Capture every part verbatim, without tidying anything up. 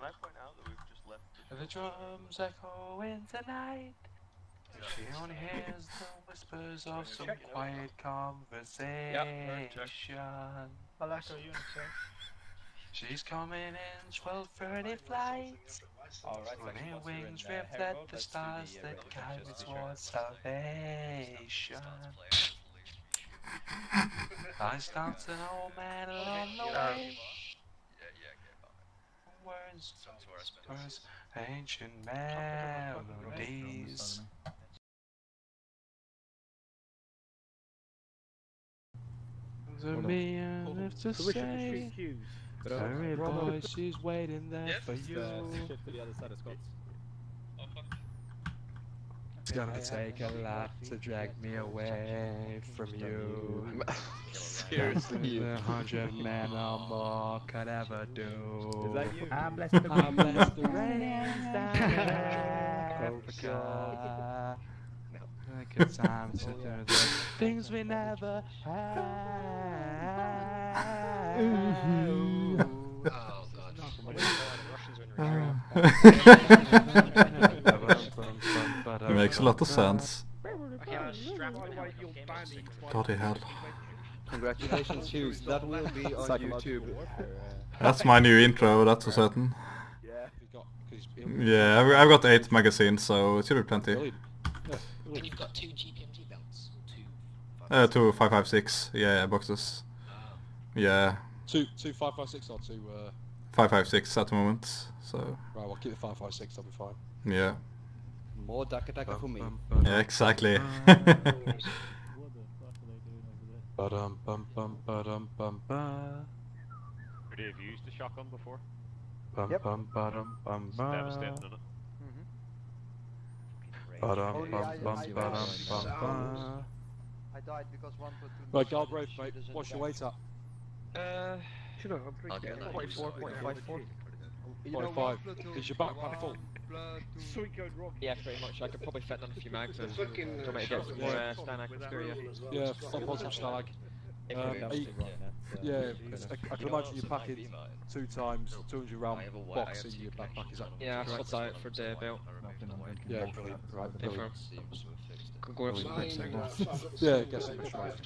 I point out that we've just left the, the drums echo in the night. She only hears the whispers of some quiet conversation. Yep, Malaco unit check. She's coming in twelve thirty flights. Alright, When her wings in, uh, reflect the stars that guide me towards salvation. I stopped an old man along the way. Words, words, ancient melodies. To me, I have to say, every boy, she's waiting there for you. It's gonna take a lot to drag me away from you. Seriously, the hundred men or more could ever do. Is that you? I'm blessed the I'm blessed the rains down in Africa. Like a time to do the things we never had. It makes a lot of sense. Bloody hell. Congratulations, Hughes. That will be on YouTube. That's my new intro, that's for certain. Yeah, I've, I've got eight magazines, so it should be plenty. And you've got two G P M G belts? Two Uh, two five five six, yeah, boxes. Yeah. Two, two five five six or two, uh... five five six at the moment, so... Right, well, keep the five five six, that'll be fine. Yeah. More Daka Daka for me. Yeah, exactly. Ba-dum bum bum ba-dum bum ba. Have you used the shotgun before? Bum bum ba-dum bum ba. Devastating, isn't it? Ba-dum bum bum ba-dum bum ba. I died because one platoon. Right, Galbraith, mate, what's your weight at? Uh, should I? I'm pretty good. forty-four point five four. forty-five. Is your backpack full? Yeah, pretty much. I could probably fit down a few mags and try to get some more uh, Stanak and screw you. Yeah, I'll put some Stalag. Um, you, yeah, I, I can imagine you pack it two times, two hundred round box in your backpack, is that? Yeah, I swapped out for the belt. Yeah, brilliant. Right, brilliant. Can go over some next thing. Yeah, get some extra right.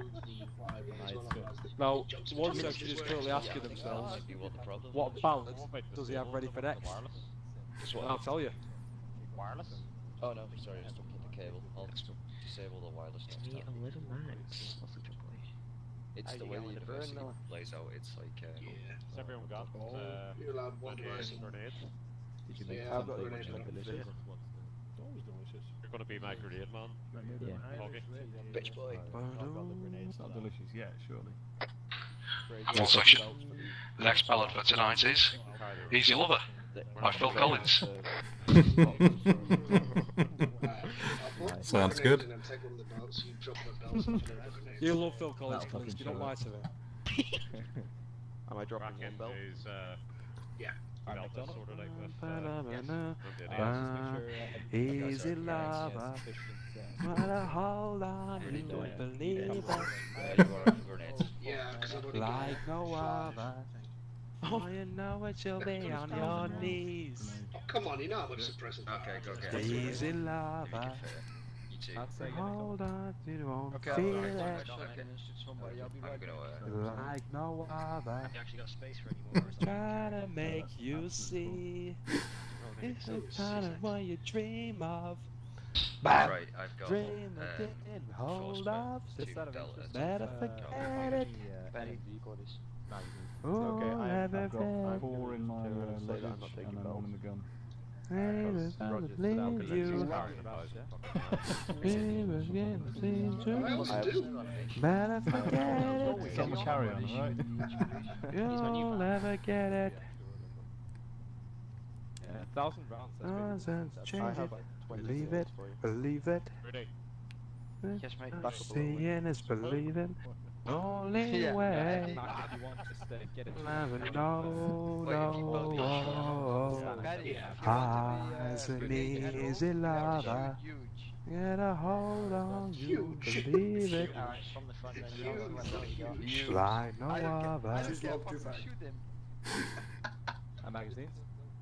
Now, one section is currently asking themselves, what balance does he have ready for next? I'll tell you. Wireless? Oh no, sorry, I still put the cable. I'll disable the wireless next time. a little max. It's the way the university plays out, it's like... Uh, yeah. Has everyone got oh, uh, you're allowed one person. grenades? Did you make Yeah, I've got something grenades. which looked delicious? You're gonna be my grenade man? Yeah. Okay. Bitch boy. It's not delicious yet, surely. One section. The next ballad for tonight is Easy Lover by Phil Collins. Sounds good. You love Phil Collins, Collins, you don't lie to him. Am I dropping one belt? Is, uh, yeah. Belt is sort of like with, uh, Easy lover, wanna hold on, you don't believe it. Yeah, because I'm like no other. Oh, you know it, you'll be on your knees. Oh, come on, you know how much the present. Okay, go get it. Easy lover. Hold on, you won't Okay, feel I'm it. Like no other. You actually got space for any more? Trying to make you see. It's the kind of what you dream of. Right, I've got Dream uh, of getting hold of. two deltas. Better forget it. Oh, Okay, I, I've got never four in my uh, luggage and then one in the gun. Rogers, leave you. Better forget it. Get my carry on, right? You'll never get it. Yeah, a thousand rounds. Nonsense, change it. Believe it, believe it. Ready? Yes, mate. Seeing is believing. Only Yeah. way. If you want to stay, get it. Never know, no. Eyes an easy lover. Get a hold on you, believe it. Like no other. And magazines?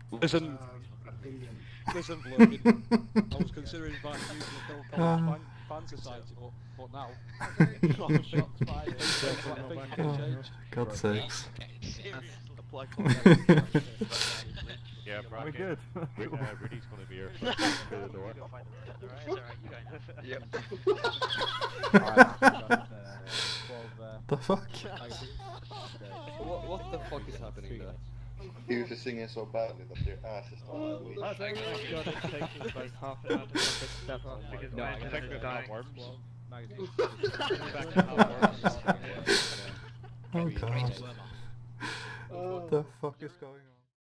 Listen, Uh, a billion. listen, Logan. I was considering inviting you to the Phil Collins fan, fan society, but, but now. Oh, shots fired. I think I can change. God's sakes. Apply Yeah, We're bracket. good. Ru- uh, Rudy's gonna be here through the door. Go find the right, it's alright, you going with it. Yep. The fuck? What, what the fuck is happening there? He was just singing so badly that their asses started bleeding. Oh, thank God, it takes us about half an hour to step up because No, my I think detector they're died. not worms. Oh god. What the fuck is going on?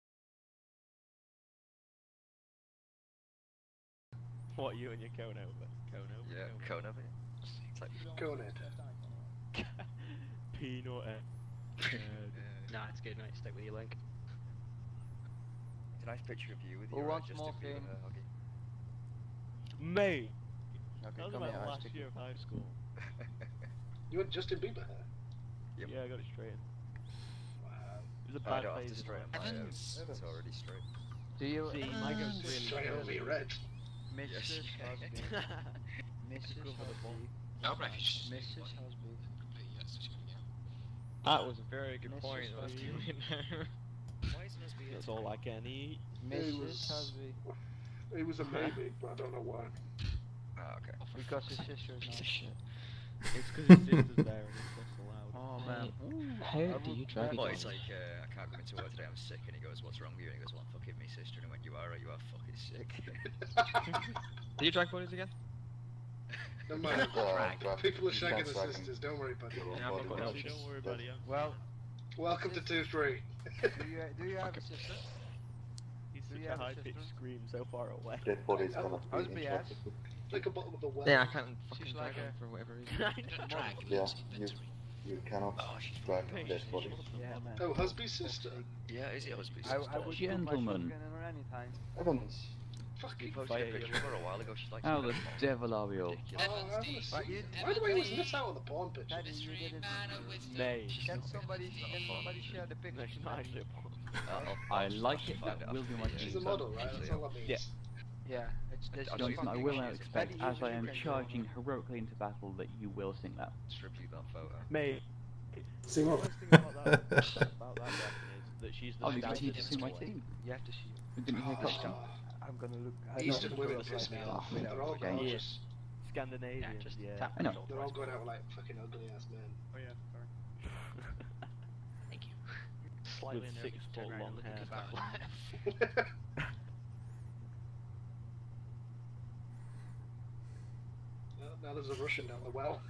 What, you and your cone over? Cone over? Yeah, cone over. It's like, Go on it. peanut. Uh, Nah, it's good, mate. Stick with your link. it's a nice picture of you with Who your uh, wants Justin more Bieber fame? hair, Huggy. Mate! Okay, That was come about here, the I'll last stick year you. of high school. You had Justin Bieber hair? Yep. Yeah, I got it straight. Wow. It was a I bad don't have phase. to as straighten well. my hair, it's it's already straight. Do you... See, my goes really Straight over your red. Missus Yes. Husby. Missus Husby. No, but if you just... Missus Husby. That was a very good Missus point. I was Husby. doing there. That's all I can eat. Missus was- Husby. It was a maybe, but I don't know why. Ah, okay. Because his sister's not. It's because his sister's there and it's just allowed. Oh man. How do you drag it Well, down? it's like, uh, I can't come into work today, I'm sick, and he goes, what's wrong with you? And he goes, well, I'm fucking me sister, and I went, you are, you are fucking sick. Do you drag bodies again? No matter. Uh, drag- People are you shagging can't the drag him. sisters, don't worry, buddy. Your own Yeah, I'm body not gonna help was you, just don't worry, dead. buddy. I'm- Well, Welcome to two three. do you do you have a sister? He's Do such you a have a high pitched sister? scream so far away. Dead bodies Oh, cannot how's be me interrupted. Like a bottom of the well. Yeah, I can't fucking She's drag like him a- for whatever reason. Drag Yeah, loose you, inventory. you cannot Oh, she's drag Hey, dead she's- bodies. Yeah, man. Oh, husby's sister. Yeah, is it husband? I, I would put my Gentlemen. shotgun in her anytime. Evans, You Fucking. posted a picture of her a while ago, she's like, How the devil are we all? ridiculous. Oh, I haven't But you- seen. Why do I always miss out on the porn pictures? Daddy, you didn't. Nay. Can somebody can somebody share the No, picture? she's not actually a porn. Uh, I'll- I I'll- like I'll it, find that out will for be you, my yeah. She's a model, right? That's all that means. Yeah. Yeah, it's this. I'll Johnson, I will now expect, Daddy, as I am you can- charging heroically into battle, that you will sing that. Tribute that photo. Mate. Sing The on. worst thing about that, about that reckon is that she's the I'll leave it to you standard to sing my display. team. You have to see. Didn't you hear Oh, Coxton? I'm gonna look. I Eastern don't women look piss right me now. off. Without They're all looking. gorgeous. Scandinavian, Yeah, just yeah. tap I know. control. They're all going out like fucking ugly ass men. Oh yeah, sorry. Thank you. Slightly With six six foot foot long hair. Well, now there's a Russian down the well.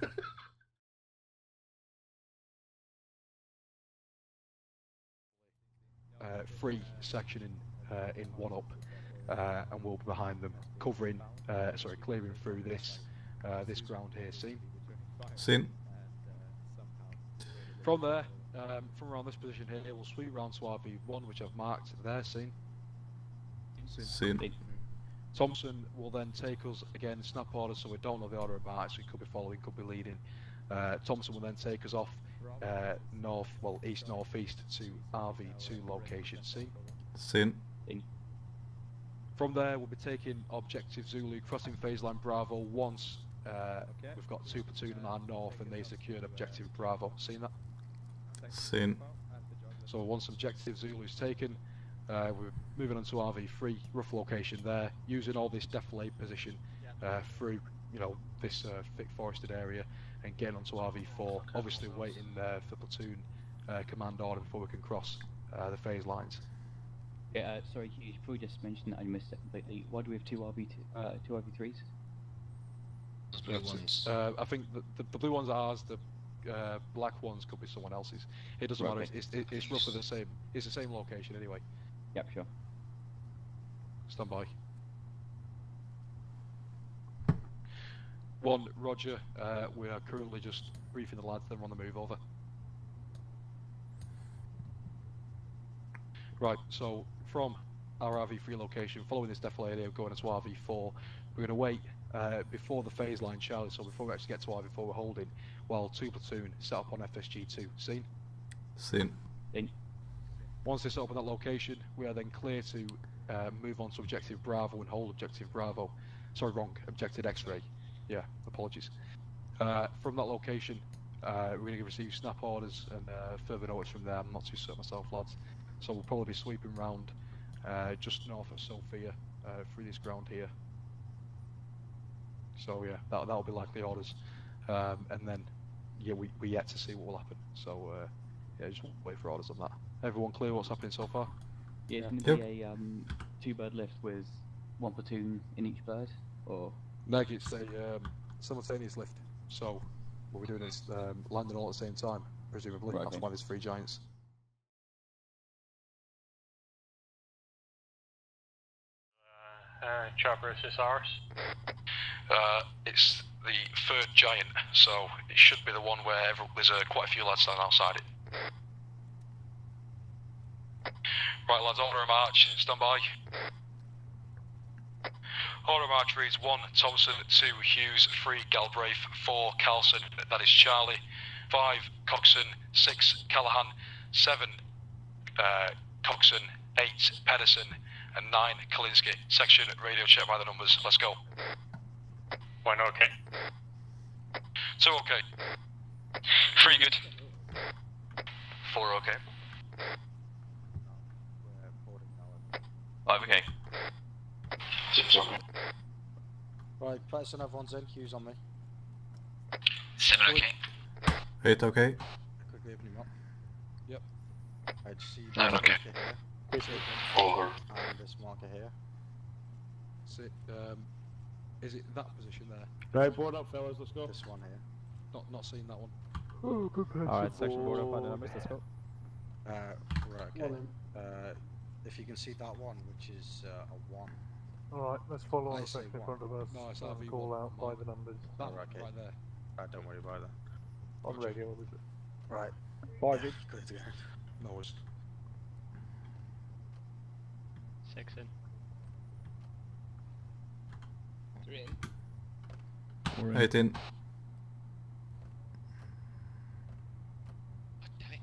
Uh, free section in uh, in one up, uh, and we'll be behind them, covering, uh, sorry, clearing through this uh, this ground here. See, Seen. from there, um, from around this position here, we'll sweep round to R V one, which I've marked there. Seen. Seen. Thompson will then take us again, snap order, so we don't know the order of march. So he could be following, could be leading. Uh, Thompson will then take us off uh, north, well east northeast to R V two location. See. Seen. From there, we'll be taking objective Zulu, crossing phase line Bravo once uh, we've got two platoon on our north and they secured objective Bravo. Seen that? Seen. So once objective Zulu is taken, uh, we're moving on to R V three, rough location there, using all this defilade position uh, through, you know, this uh, thick forested area and getting onto R V four, obviously waiting uh, for platoon uh, command order before we can cross uh, the phase lines. Yeah, uh, sorry, you should probably just mention that I missed it completely. Why do we have two R V two, uh, two R V threes? Blue ones. Uh, I think the, the, the blue ones are ours, the uh, black ones could be someone else's. It doesn't Right, matter, okay. it's, it's, it's roughly the same, it's the same location anyway. Yep, sure. Stand by. One, Roger, uh, we are currently just briefing the lads, then we're on the move, over. Right, so from our R V three location, following this defilade area, going into R V four, we're going to wait uh, before the phase line Charlie, so before we actually get to R V four we're holding, while two platoon set up on F S G two. Seen? Seen. In. Once they set up on that location, we are then clear to uh, move on to Objective Bravo and hold Objective Bravo. Sorry, wrong. Objective X-ray. Yeah, apologies. Uh, from that location, uh, we're going to receive snap orders and uh, further notice from there. I'm not too certain myself, lads. So we'll probably be sweeping round uh, just north of Sophia uh, through this ground here. So yeah, that that'll be likely orders, um, and then yeah, we we yet to see what will happen. So uh, yeah, just wait for orders on that. Everyone clear what's happening so far? Yeah, it's Yeah. going to be a um, two-bird lift with one platoon in each bird, or? Meg, it's a um, simultaneous lift. So what we're doing is um, landing all at the same time, presumably. Right, That's okay. why there's three giants. Uh, chopper S S Rs. Uh, it's the third giant, so it should be the one where every, there's uh, quite a few lads standing outside it. Right, lads, order of march, stand by. Order of march reads one Thompson, two Hughes, three Galbraith, four Carlson, that is Charlie, five Coxon, six Callahan, seven uh, Coxon, eight Pedersen, and nine Kalinski. Section radio check by the numbers. Let's go. One okay. Two okay. Three good. Four okay. Five okay. Six okay. Right, Pedersen, everyone's in. Hughes on me. Seven okay. Eight okay. Quickly open him up. Yep. Right, see Nine okay. Here. Over. And this marker here. Sit, um, is it that position there? Right, board up, fellas. Let's go. This one here. Not not seeing that one. Alright, section board up on the numbers. Let's go. Uh, right, okay. Uh, if you can see that one, which is uh, a one. Alright, let's follow I on the see section in one. front of us. No, it's and R V call one. out by the numbers. That Oh, okay. right there. Uh, don't worry about that. On radio, obviously. Right. Five Yeah, clear to go. No worries. Six in. Three in. Eight in. Damn it.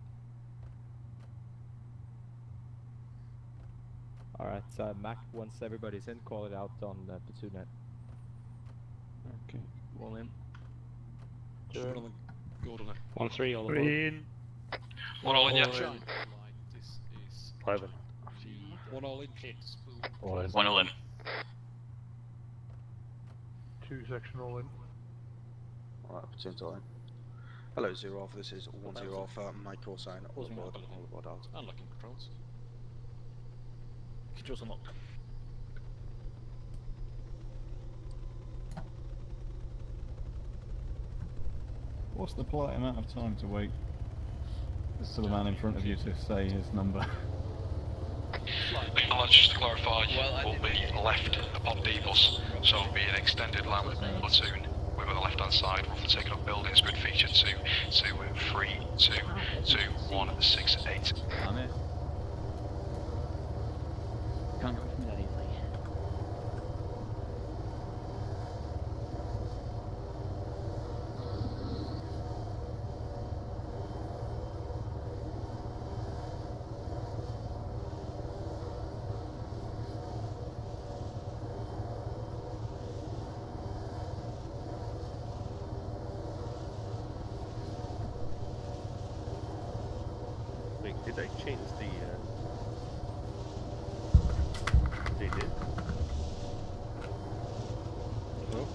Alright, uh, Mac, once everybody's in, call it out on the platoon net. Okay, all in. Just run on the go on it. One three all Three in. One all in, yeah. Five in. One all in. All in. One all in. Two section all in. Alright, platoon's all in. Hello, Zero Alpha. This is one Zero Alpha. My call sign. All aboard. All aboard out. Unlocking controls. Controls unlocked. What's the polite amount of time to wait to the man in front of you to say his number? Lads, just to clarify, will be left upon D-bus, so it'll be an extended line with platoon. We're on the left hand side, roughly taking up buildings, grid feature two, two, three, two, two, one, six, eight. I'm here. Can't go from that easily. Wait, did I change the, uh... They did? No?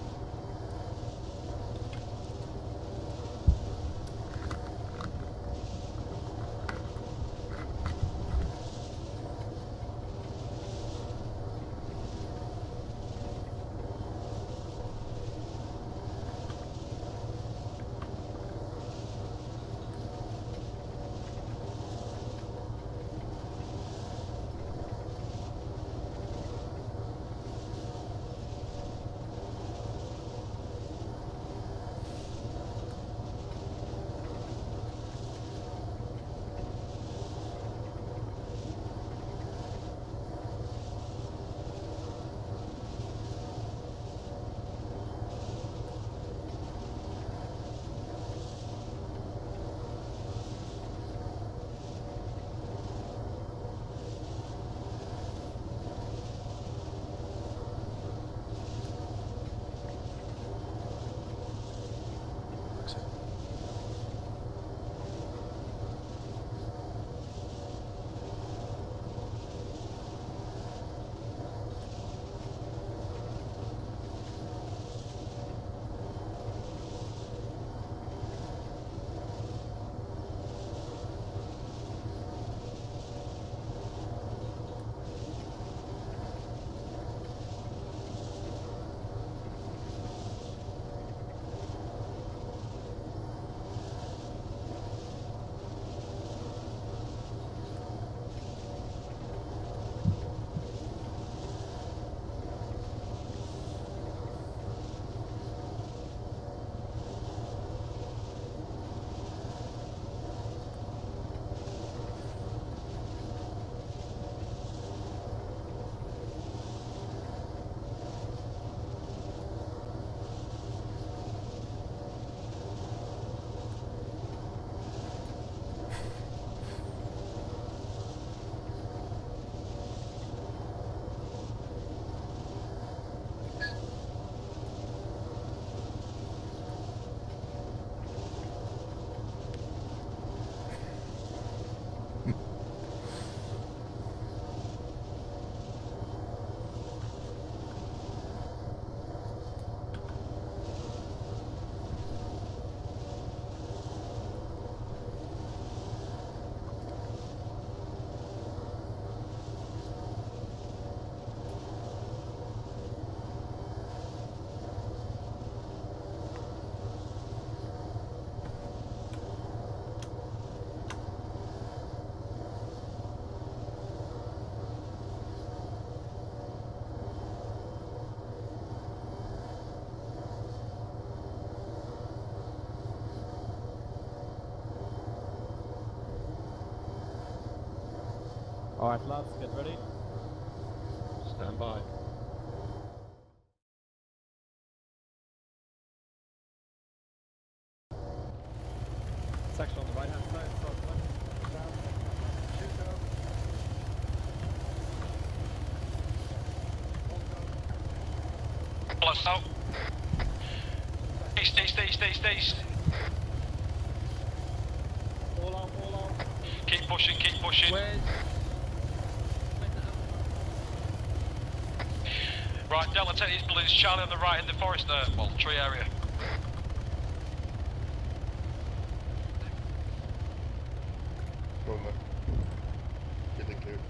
Alright lads, get ready. Stand by. Section on the right hand side, southwest. Down. Shoot out. Pull us out. East, east, east, east, east. All out, all out. Keep pushing, keep pushing. Where's... Right, Delta, take these balloons. Charlie on the right in the forest there. Well, tree area. Going there. Getting clear.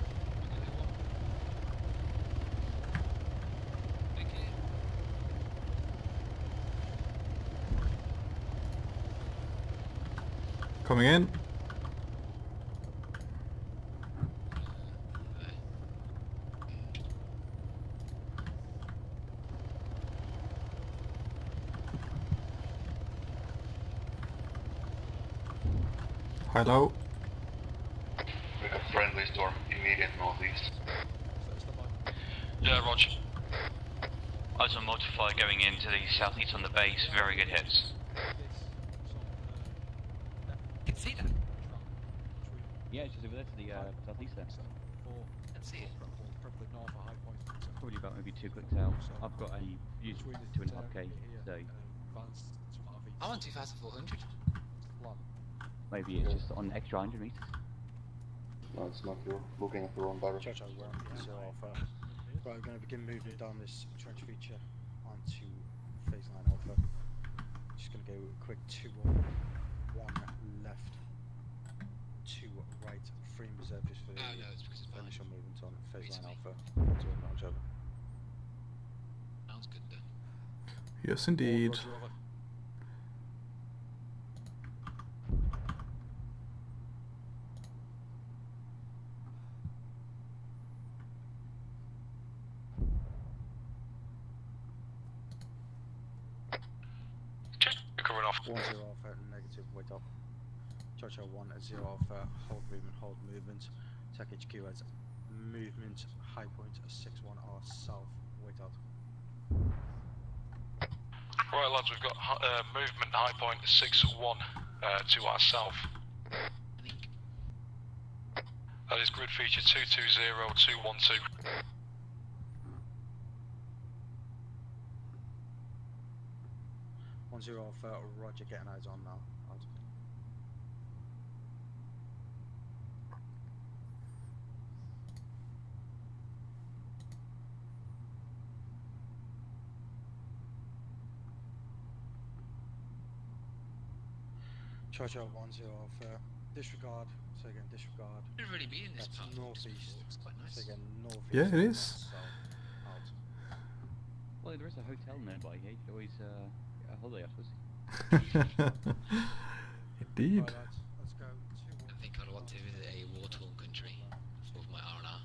Coming in. Hello. We got friendly storm immediate northeast. Yeah, Roger. Eyes on multiplier going into the southeast on the base, very good hits. Can see that. Yeah, it's just over there to the uh, southeast there. Can see it. Probably about maybe two clicks out. I've got a use two and a half K, so I'm on two thousand four hundred. maybe it's just on extra hundred meters. No, it's not. You're looking at the wrong barrel. Charge out one, zero alpha. Right, we're going to begin moving down this trench feature onto phase line alpha. Just going to go quick two one, one left, two right, three in reserve just for the Oh, no, it's because it's initial movement on phase line Reasonably. alpha. To acknowledge over. Sounds good then. Yes, indeed. Roger, over. Covering off. One zero alpha, negative, wait up. Charge out one, zero alpha, hold movement, hold movement. Tech H Q has movement, high point, six one R south, wait out. Right, lads, we've got uh, movement high point six one uh, to our south. That is grid feature two two zero two one two. One zero alpha, Roger, getting eyes on now. Out. Charge out one zero alpha, disregard, so again disregard. Should really be in this That's part. northeast. It's quite nice. So again northeast. Yeah, it and is. south, out. Well, there is a hotel nearby here. You could always uh, get a holiday afterwards. Indeed. Right, lads, let's go. Two, one. I think I'd want to visit a war-torn country for my R and R.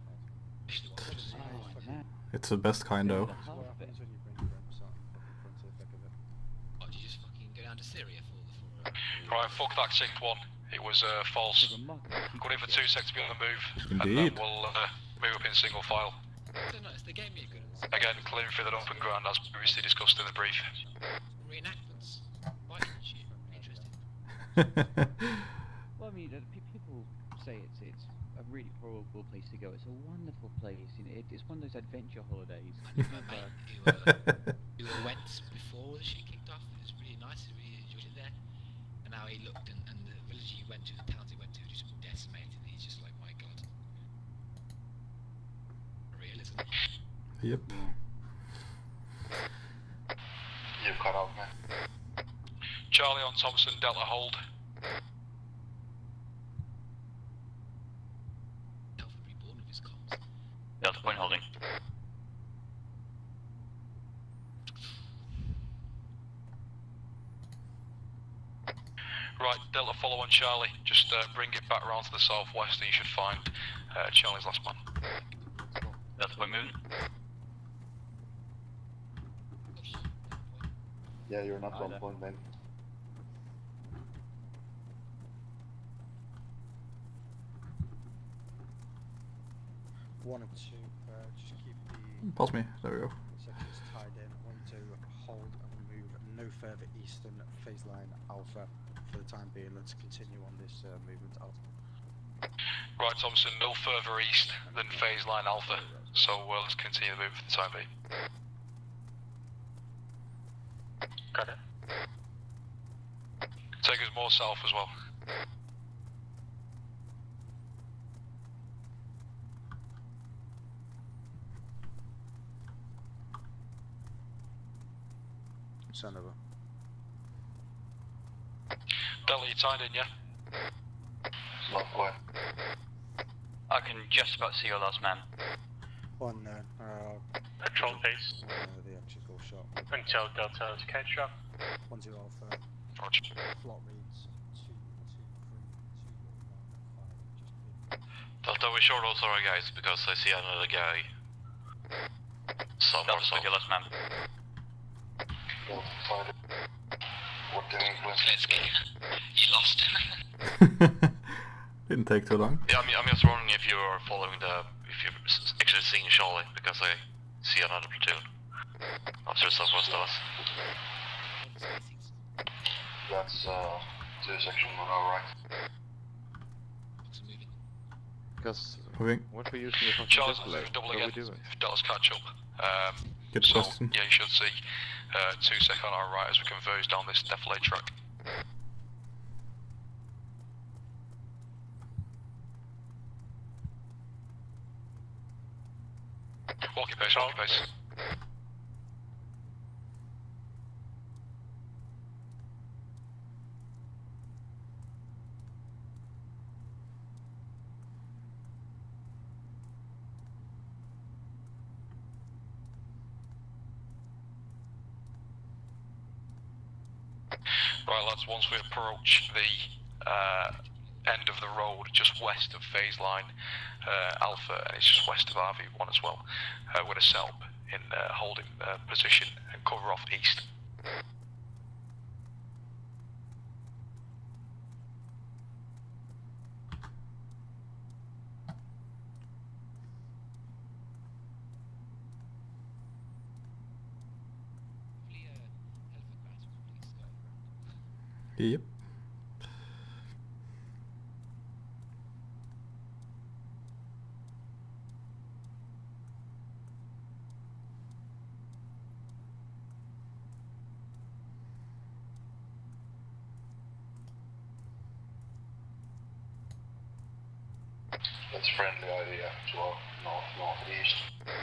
Oh, man. It's the best kind though. What happens when you bring your own son fucking front to the thick of it? Oh, did you just fucking go down to Syria for the for? Uh, Right, fuck that six one. It was uh, false. Got in for two seconds to be on the move. Indeed. And then we'll uh, move up in single file. so nice. They gave me a good Again, clearing through the open ground as previously discussed in the brief. reenactments. Why didn't you? Interesting. Well, I mean, uh, pe- people say it's it's a really horrible place to go. It's a wonderful place. You know, it, it's one of those adventure holidays. I knew my mate who, uh, who went before the shit kicked off. It was really nice. He really enjoyed it there. And now he looked, and, and the village he went to, the towns he went to, just decimated. He's just like, my god. Real, isn't it? Yep. You cut off, man. Charlie on Thompson, Delta hold. Alpha reborn with his comms. Delta point holding. Right, Delta follow on Charlie. Just uh, bring it back round to the southwest and you should find uh, Charlie's last man. Delta point moving. Yeah, you're not Hi on there. point, man. one and two, uh, just keep the Pause me. There we go. sections tied in. One to hold and move no further east than phase line Alpha for the time being. Let's continue on this uh, movement Alpha. Right, Thompson, no further east than phase line Alpha, so uh, let's continue the move for the time being. Got it. Take us more south as well. Send over. Delta, you tied in, yeah? Not quite. I can just about see your last man. On uh, uh, Patrol base. uh, the electrical shot. Until Delta to catch up. One zero Alpha. Roger. Plot reads two two three two one five. Just Delta, we short also our guys because I see another guy. Somewhere, so your last man. Don't find it. What did Let's get you lost him. Didn't take too long. Yeah, I'm, I'm just wondering if you are following the, if you're s- actually seeing Charlie, because I see another platoon after southwest of us. That's uh, two section on our right. Because Moving. what we're using the fucking Charles, display, double what are again, we doing? if Delta's catch up. Um, Good so, question. yeah, you should see uh, two sec on our right as we converge down this defilade track. Walkie pace, walkie pace. Right lads, once we approach the uh, end of the road just west of phase line uh, Alpha, and it's just west of R V one as well, uh, we're going to set up in uh, holding uh, position and cover off east. Yep. That's friendly idea to our north northeast.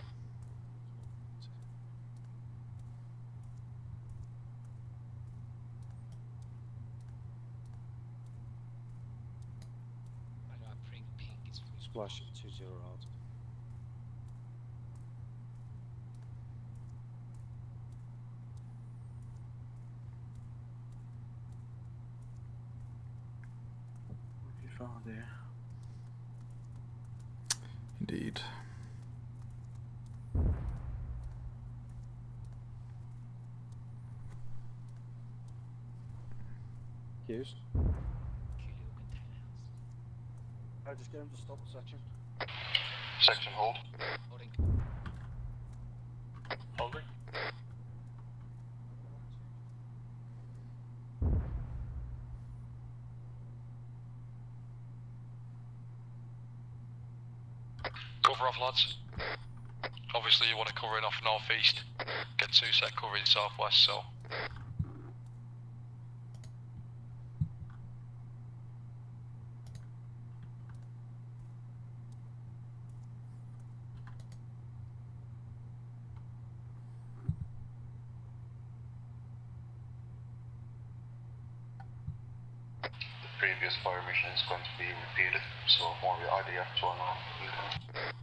Splash at two zero out. What have you found there? Indeed. Hughes? I just get him to stop the section. Section hold. Holding. Holding. Cover off lads. Obviously you want to cover in off northeast. Get two set covering southwest, so. The previous fire mission is going to be repeated, so more the idea to our north.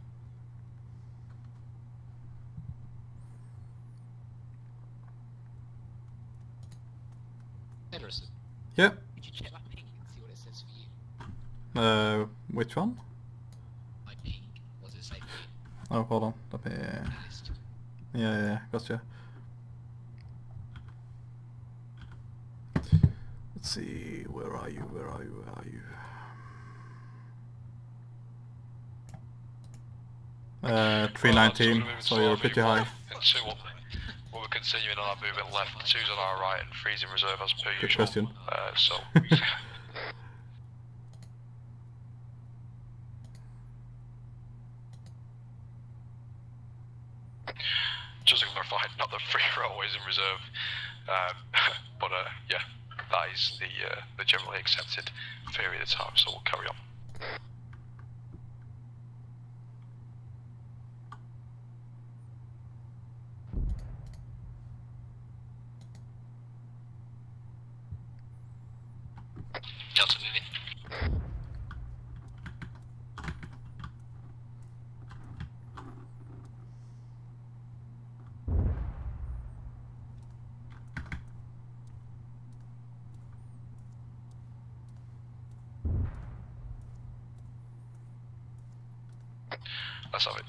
Pedersen, Yeah. could you check my ping and see what it says for you? Uh, which one? My ping, what does it say for you? Oh, hold on. Let me. List. Yeah, yeah, yeah. Gotcha. Let's see. Where are you? Where are you? Where are you? Uh, three nineteen, so you're pretty high. And two up. Well, we're continuing on our movement left, two's on our right, and three's in reserve as per Good usual. question. Uh, so. Just to clarify, not the free are always in reserve, um, but uh, yeah, that is the uh, the generally accepted theory of the time. So we'll carry on. Delta moving. Let's have it.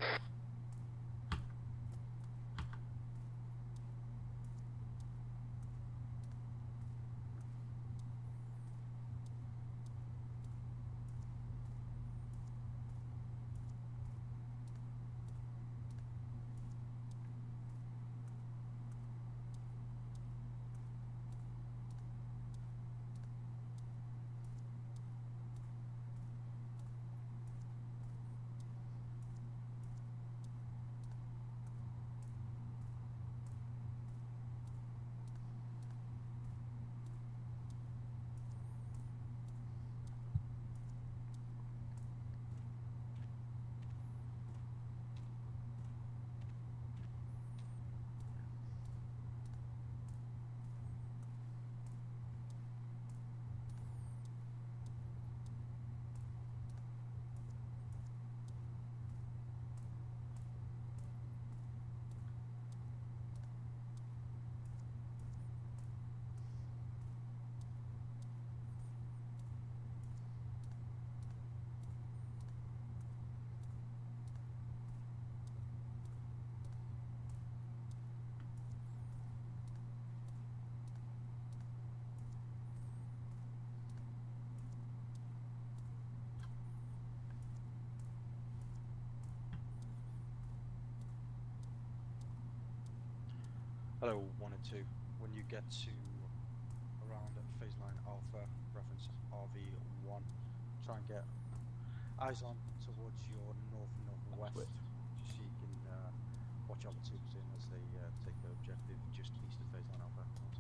Hello, one and two. When you get to around phase line Alpha, reference R V one, try and get eyes on towards your north northwest, just so you can uh, watch out for two platoon as they uh, take the objective just east of phase line Alpha.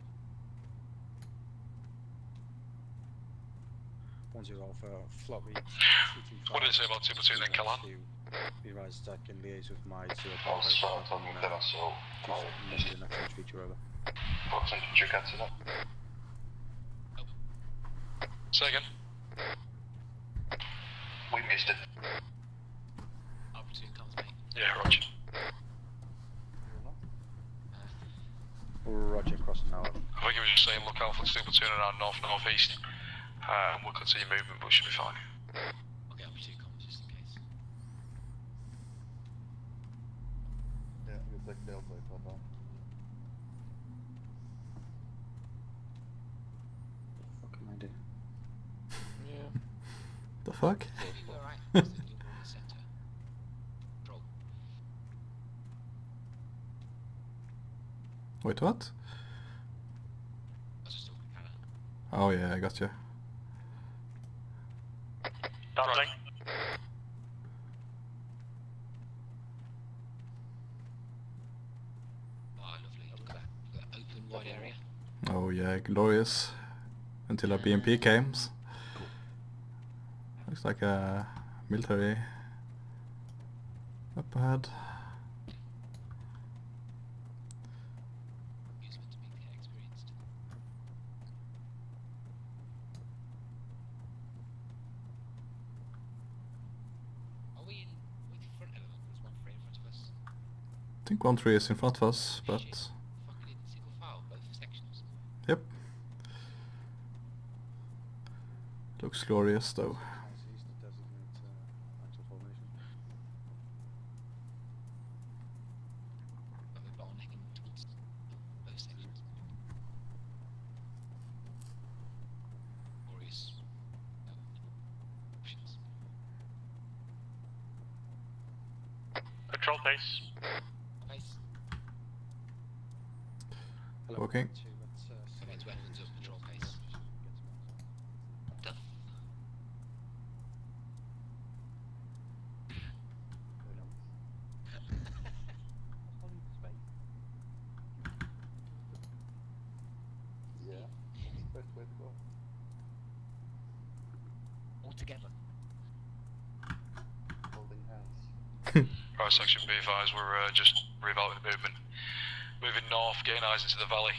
One zero Alpha, flat read. What did it say about two platoon then, Callahan? Be advised I can liaise with my zero I'll Alpha. start on with that, so I'll Just the next feature over. put some check out to that. Say again. We missed it. Opportune comes, mate. Yeah, Roger. Roger, crossing now. I think he was just saying look out for two platoon around north northeast. Uh, and we'll continue movement, but we should be fine. I'll get opportune comms just in case. Yeah, you black delta if I don't. What can I do? Yeah. The fuck? Alright, center. Control. Wait, what? I was just talking to Callahan. Oh yeah, I got you. Doubling. Oh, lovely. Look at that. Look at that open, wide area. Oh yeah, glorious. Until a B M P came. Looks like a military up ahead. He's meant to be the experienced. Are we in with the front element? There's one frame in front of us. I think one tree is in front of us, but Fucking in single file, both sections. yep. Looks glorious though. But we're bottlenecking towards both sections. Glorious. No, options. Patrol pace. Pace. Okay. Commence weapons up, patrol pace. Done. Yeah, best way to go. All together. Holding hands. Right, section B advised, we're uh, just reevaluating the movement. Moving north, getting eyes into the valley.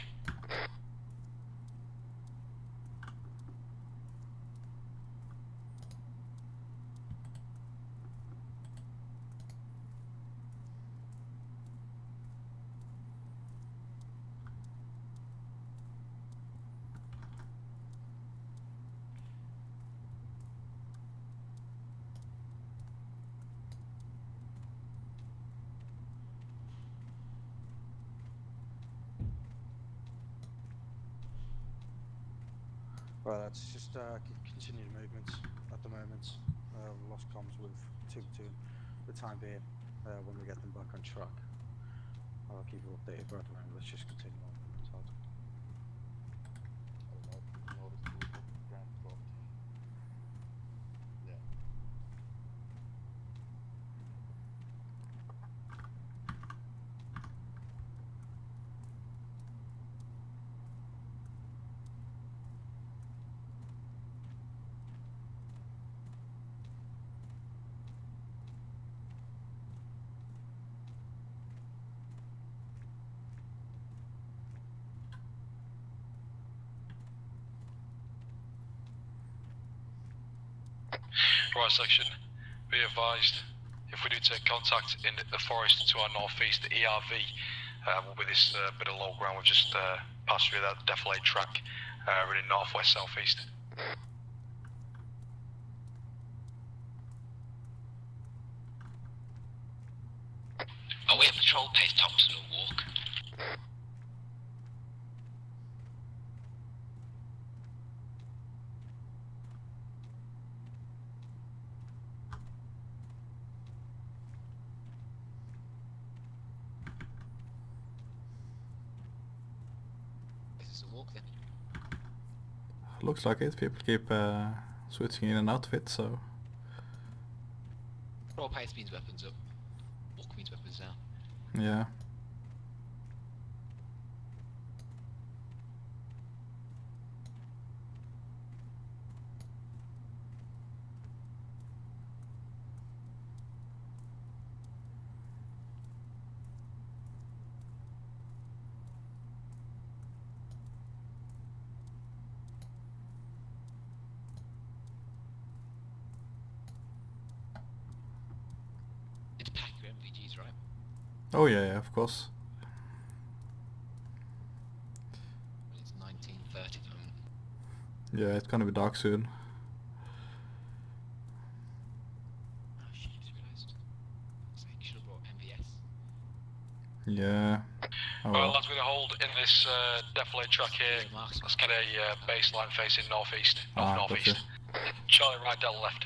Well, that's just uh, c- continued movements at the moment. Uh, we lost comms with two platoon for the time being. Uh, when we get them back on track, I'll keep you updated. But at the moment, let's just continue on movements. Hold. I don't know if you noticed we got ground dropped. Yeah. Right, section, be advised, if we do take contact in the forest to our northeast, the E R V, uh, will be this uh, bit of low ground. We've just uh, passed through that defilade track, uh, running northwest, southeast. Are we at patrol pace, Thompson, or walk? This is a walk then. Looks like it. People keep uh, switching in and out of it, so... Patrol pace means weapons up. Walk means weapons down. Yeah. It's pack your M V Gs, right? Oh yeah, yeah, of course. It's nineteen thirty at the moment. Yeah, it's gonna be dark soon. Oh shit, I just realised. Fuck's sake, should have brought M V S. Yeah. Oh Well, well. lads, we're going to hold in this uh, defilade track here. Let's get a uh, baseline facing northeast, north Ah, northeast. gotcha. Charlie right, Delta left.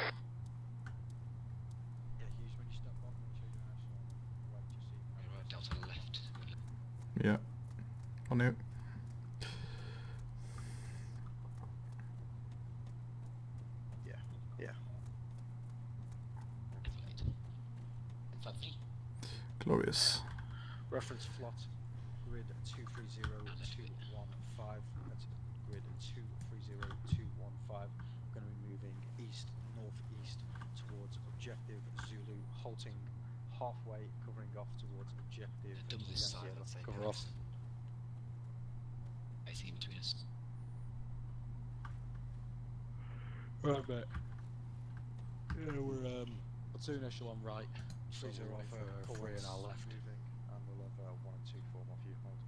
Right, Delta left. Yeah. On you. Yeah, yeah. Lovely. Glorious. Reference flot, grid two three zero two one five. That's grid two three zero two one five. We're going to be moving east northeast towards objective Zulu, halting halfway, covering off towards objective. Double this side, Yankee. let's say. Cover off. I see between us. Right, mate. Yeah, we're um, platoon echelon right. So Three zero we're off right for uh, three Coleman's and our left. moving, and we'll have uh, one and two form off you. Hold.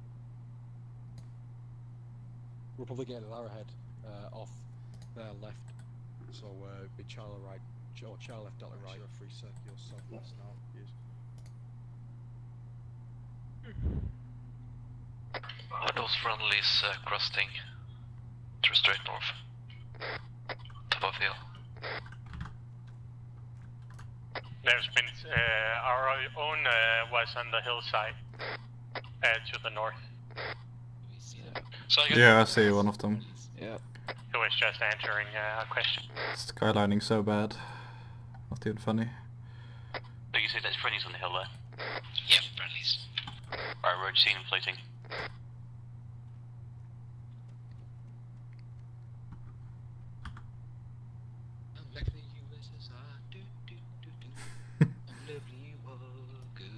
We're probably getting an arrowhead uh, off their left. So uh, be Charlie right, Ch- or Charlie left, Delta right. Sure, free circle southwest now. Use. Are those friendlies uh, crusting through straight north? Top of the hill. There's been uh, our own uh, was on the hillside uh, to the north. So again, Yeah, I see one of them. Yeah. Who was just answering uh, a question. Skylining so bad. Not even funny. So you said there's friendlies on the hill there? Yep, friendlies. Right, road seen them floating. I'm back in the U S S R. Do, do, do, do. I'm lovely, what good.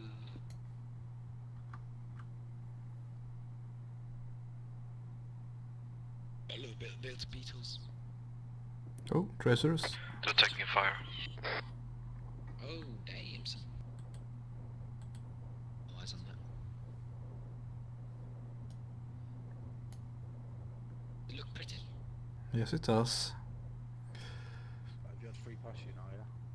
A little bit of built Beatles. Oh, tracers. They're taking fire. Oh, damn, son. No eyes on that. They look pretty. Yes, it does. Have you had free pass you now,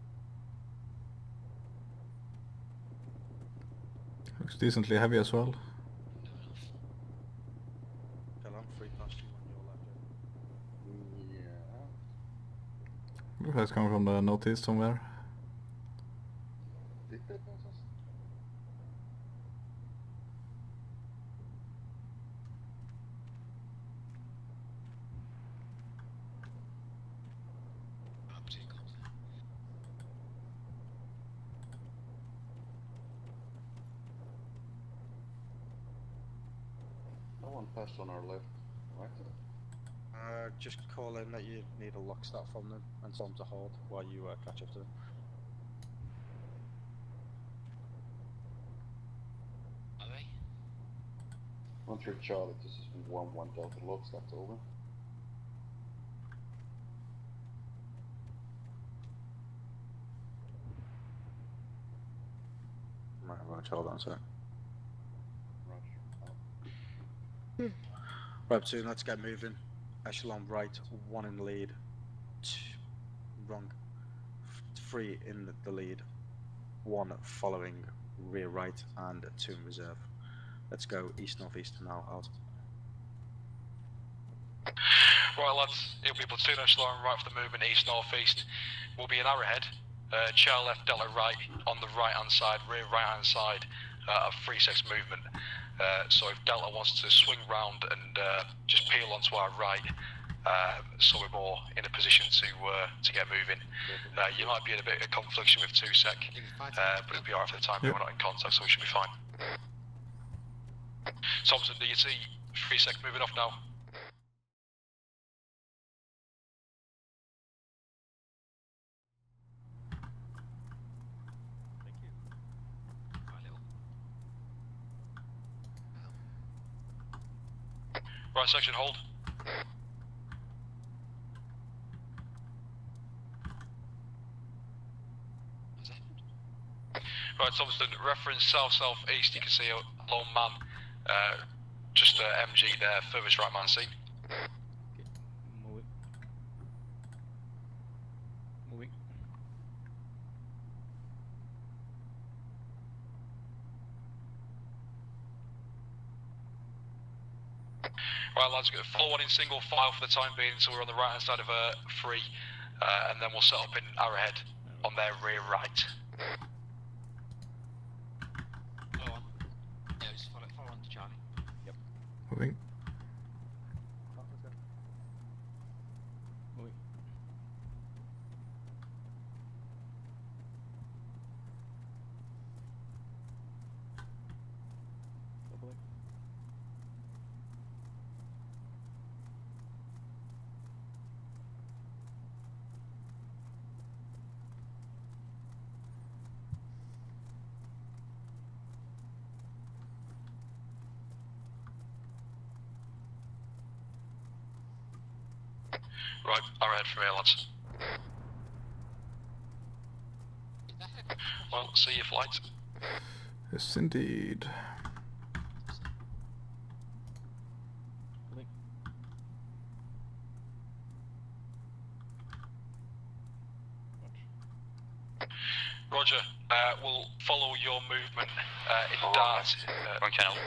yeah? Looks decently heavy as well. Tell them free pass you on your left. Yeah. Looks like it's coming from the northeast somewhere. Did they pass us? Up to you, comes. No one passed on our left, right? Uh, just call in that you need a lock start from them and tell them to hold while you uh, catch up to them. Are they? One three Charlie, this is one one Delta lock start over. Right, I'm going to hold on to it. Roger. Right, two, let's get moving. Echelon right, one in the lead. Two, wrong. F three in the lead. One following rear right and two in reserve. Let's go east northeast now out. Right lads, it'll be platoon echelon right for the movement east northeast. We'll be an hour ahead. Uh, Charlie left, Delta right on the right hand side, rear right hand side uh, of three six movement. Uh, so if Delta wants to swing round and uh, just peel onto our right, uh, so we're more in a position to uh, to get moving. Uh, you might be in a bit of confliction with two sec, uh, but it'll be alright for the time being. We're not in contact, so we should be fine. Thompson, do you see three sec moving off now? Right section, hold. Right, Thompson, reference south-south-east, you can see a lone man, uh, just uh, M G there, furthest right man seen. Moving. Moving. Right lads, we've got follow one in single file for the time being, so we're on the right hand side of uh, three, uh, and then we'll set up in Arrowhead on their rear right. Follow on. Yeah, just follow, follow on to Charlie. Yep. Moving. Moving. Double it. Right, Arrowhead from here lads. Well, see your flight. Yes, indeed. Moving. Roger, uh, we'll follow your movement uh, in Dart. Uh, Wrong channel.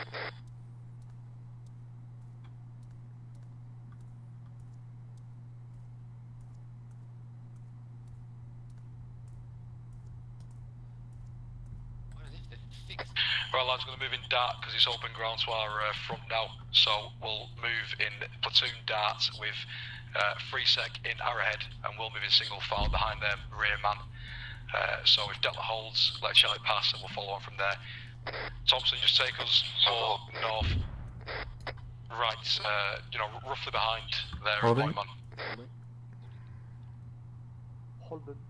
Right, lads, we're going to move in dart because it's open ground to our uh, front now. So we'll move in platoon dart with uh, free sec in arrowhead, and we'll move in single file behind their rear man. Uh, so if Delta holds, let Charlie pass, and we'll follow on from there. Thompson, just take us more north. Right, uh, you know, roughly behind their Holding. point man. Hold it.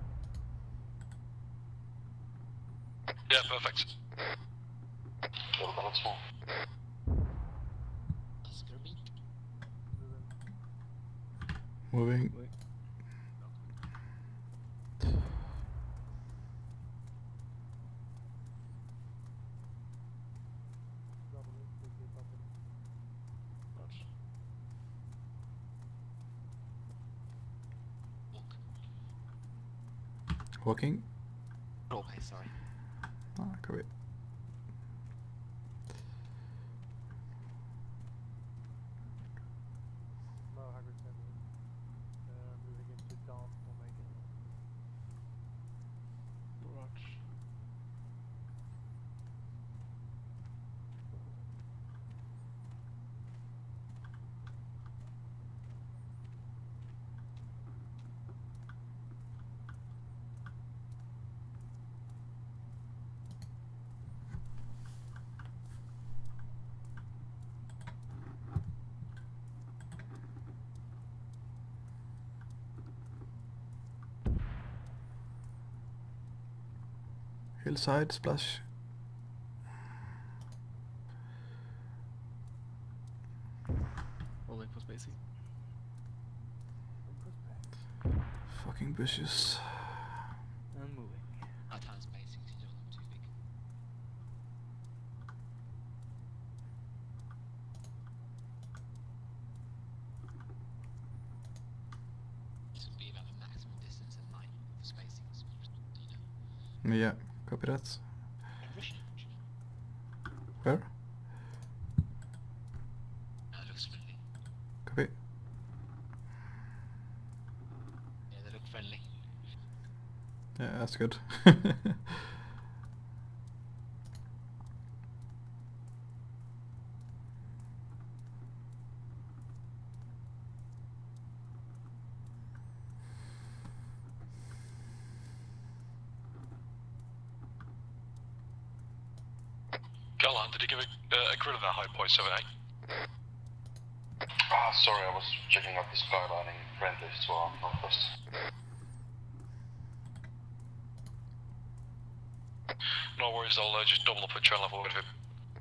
Yeah, perfect. Moving. Walking. Okay, sorry. Ah, copy. No, Hagrid said uh, moving into down Omega. Roger. Hillside splash. Holding for spacing. Fucking bushes. And moving. Our town's spacing, so you don't look too big. This would be about the maximum distance at night for spacing, so you know. Yeah, copy that. Where? That looks friendly. Copy. Yeah, they look friendly. Yeah, that's good. Callahan, did you give a, uh, a grid of that high point seven eight? Ah, sorry, I was checking out the skylining friendly to our northwest. No worries, I'll uh, just double up at trail level with him.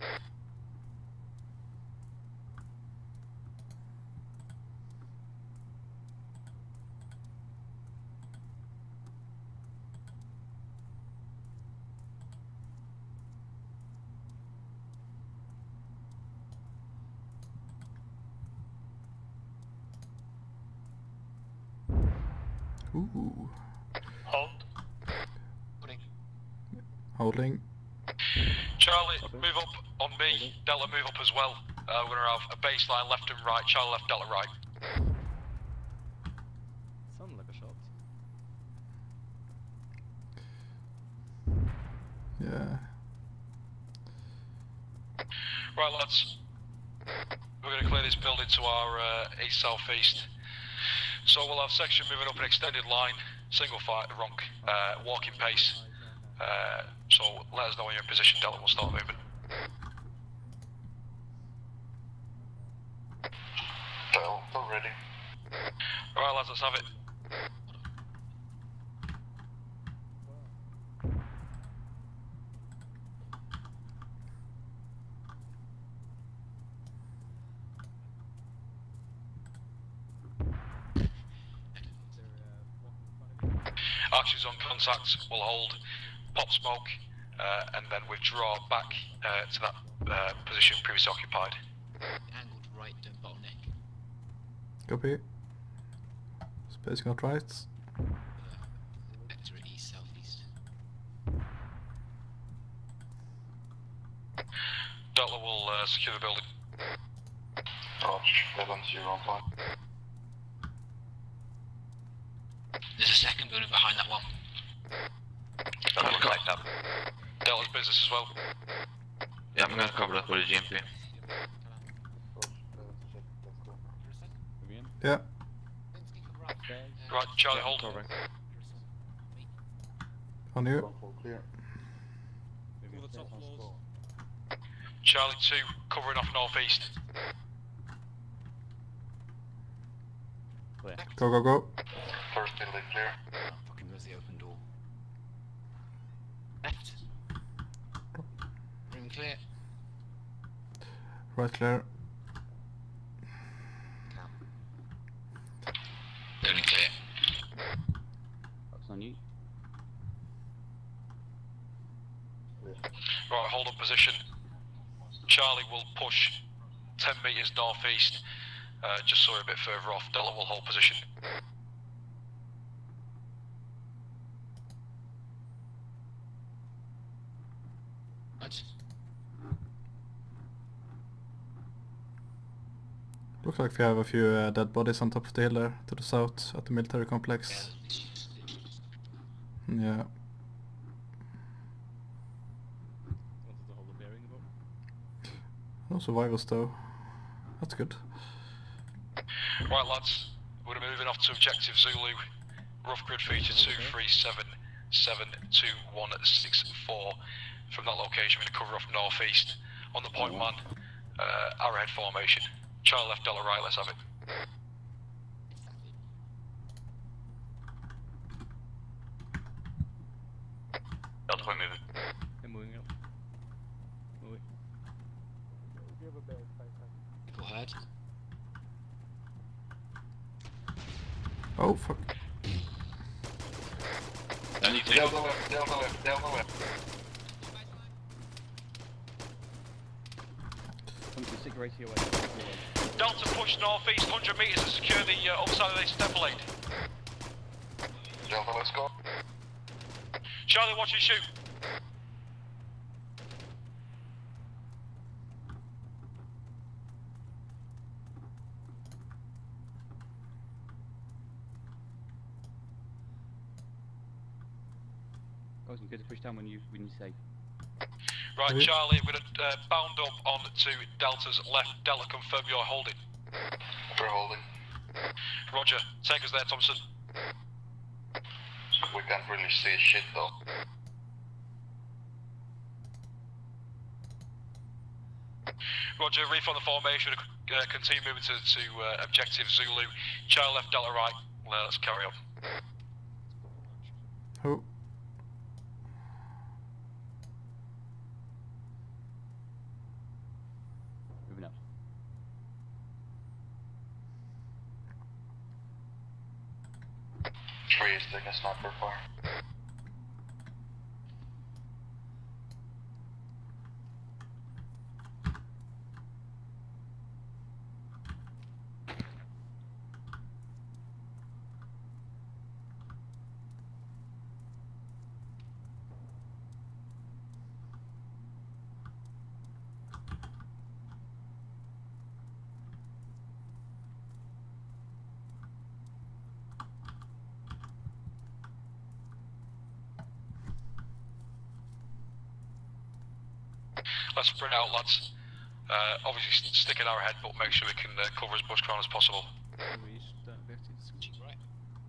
Ooh. Hold. Holding. Charlie, move up on me. Delta, move up as well. Uh, we're going to have a baseline left and right. Charlie left, Delta right. Sounded like a shot. Yeah. Right, lads. We're going to clear this building to our uh, east-south-east. So we'll have section moving up an extended line, single fire, wrong, uh, walking pace. Uh, so let us know when you're in position, Delta will start moving. Delta ready. Alright lads, let's have it. Archers on contact, will hold, pop smoke, uh, and then withdraw back uh, to that uh, position previously occupied. Angled right, don't bottleneck. Copy. Spacing out right. Vector at east, southeast. Delta will uh, secure the building. Roger, eleven zero point. There's a second building behind that one. Delta's business as well. Yeah, I'm gonna cover that with a G M P. Yeah. Right, Charlie, Yeah, hold. covering. On you. Charlie two, covering off northeast. Clear. Go, go, go. First middle is clear. Fucking where's the open door? Left. Room clear. Right clear. Building clear. That's on you. Right, hold on position. Charlie will push ten metres northeast, uh, just so we're a bit further off. Delta will hold position. Right. Looks like we have a few uh, dead bodies on top of the hill there, to the south, at the military complex. Yeah. No survivors though. That's good. Right, lads, we're moving off to objective Zulu. Rough grid feature two three seven seven two one six four. From that location, we're going to cover off northeast. On the point man, uh, arrowhead formation. Charlie left, Delta right, let's have it. Delta point moving. They're moving up. Moving. People heard. Oh fuck. Delta left, Delta left, Delta left. Come to stick right here away. Delta push northeast one hundred metres and secure the uh, upside of this step lane. Delta, let's go. Charlie, watch and shoot. Guys, you get to push down when you when you say. Right, Charlie, we're going to uh, bound up on to Delta's left. Delta, confirm you're holding. We're holding. Roger, take us there, Thompson. We can't really see shit though. Roger, reform the formation, uh, continue moving to, to uh, objective Zulu. Charlie left, Delta right. Well, let's carry on. Oh. Moving up. Tree is taking a sniper fire. Let's spread out, lads. Uh, obviously st stick an arrowhead, but make sure we can uh, cover as much ground as possible. Right.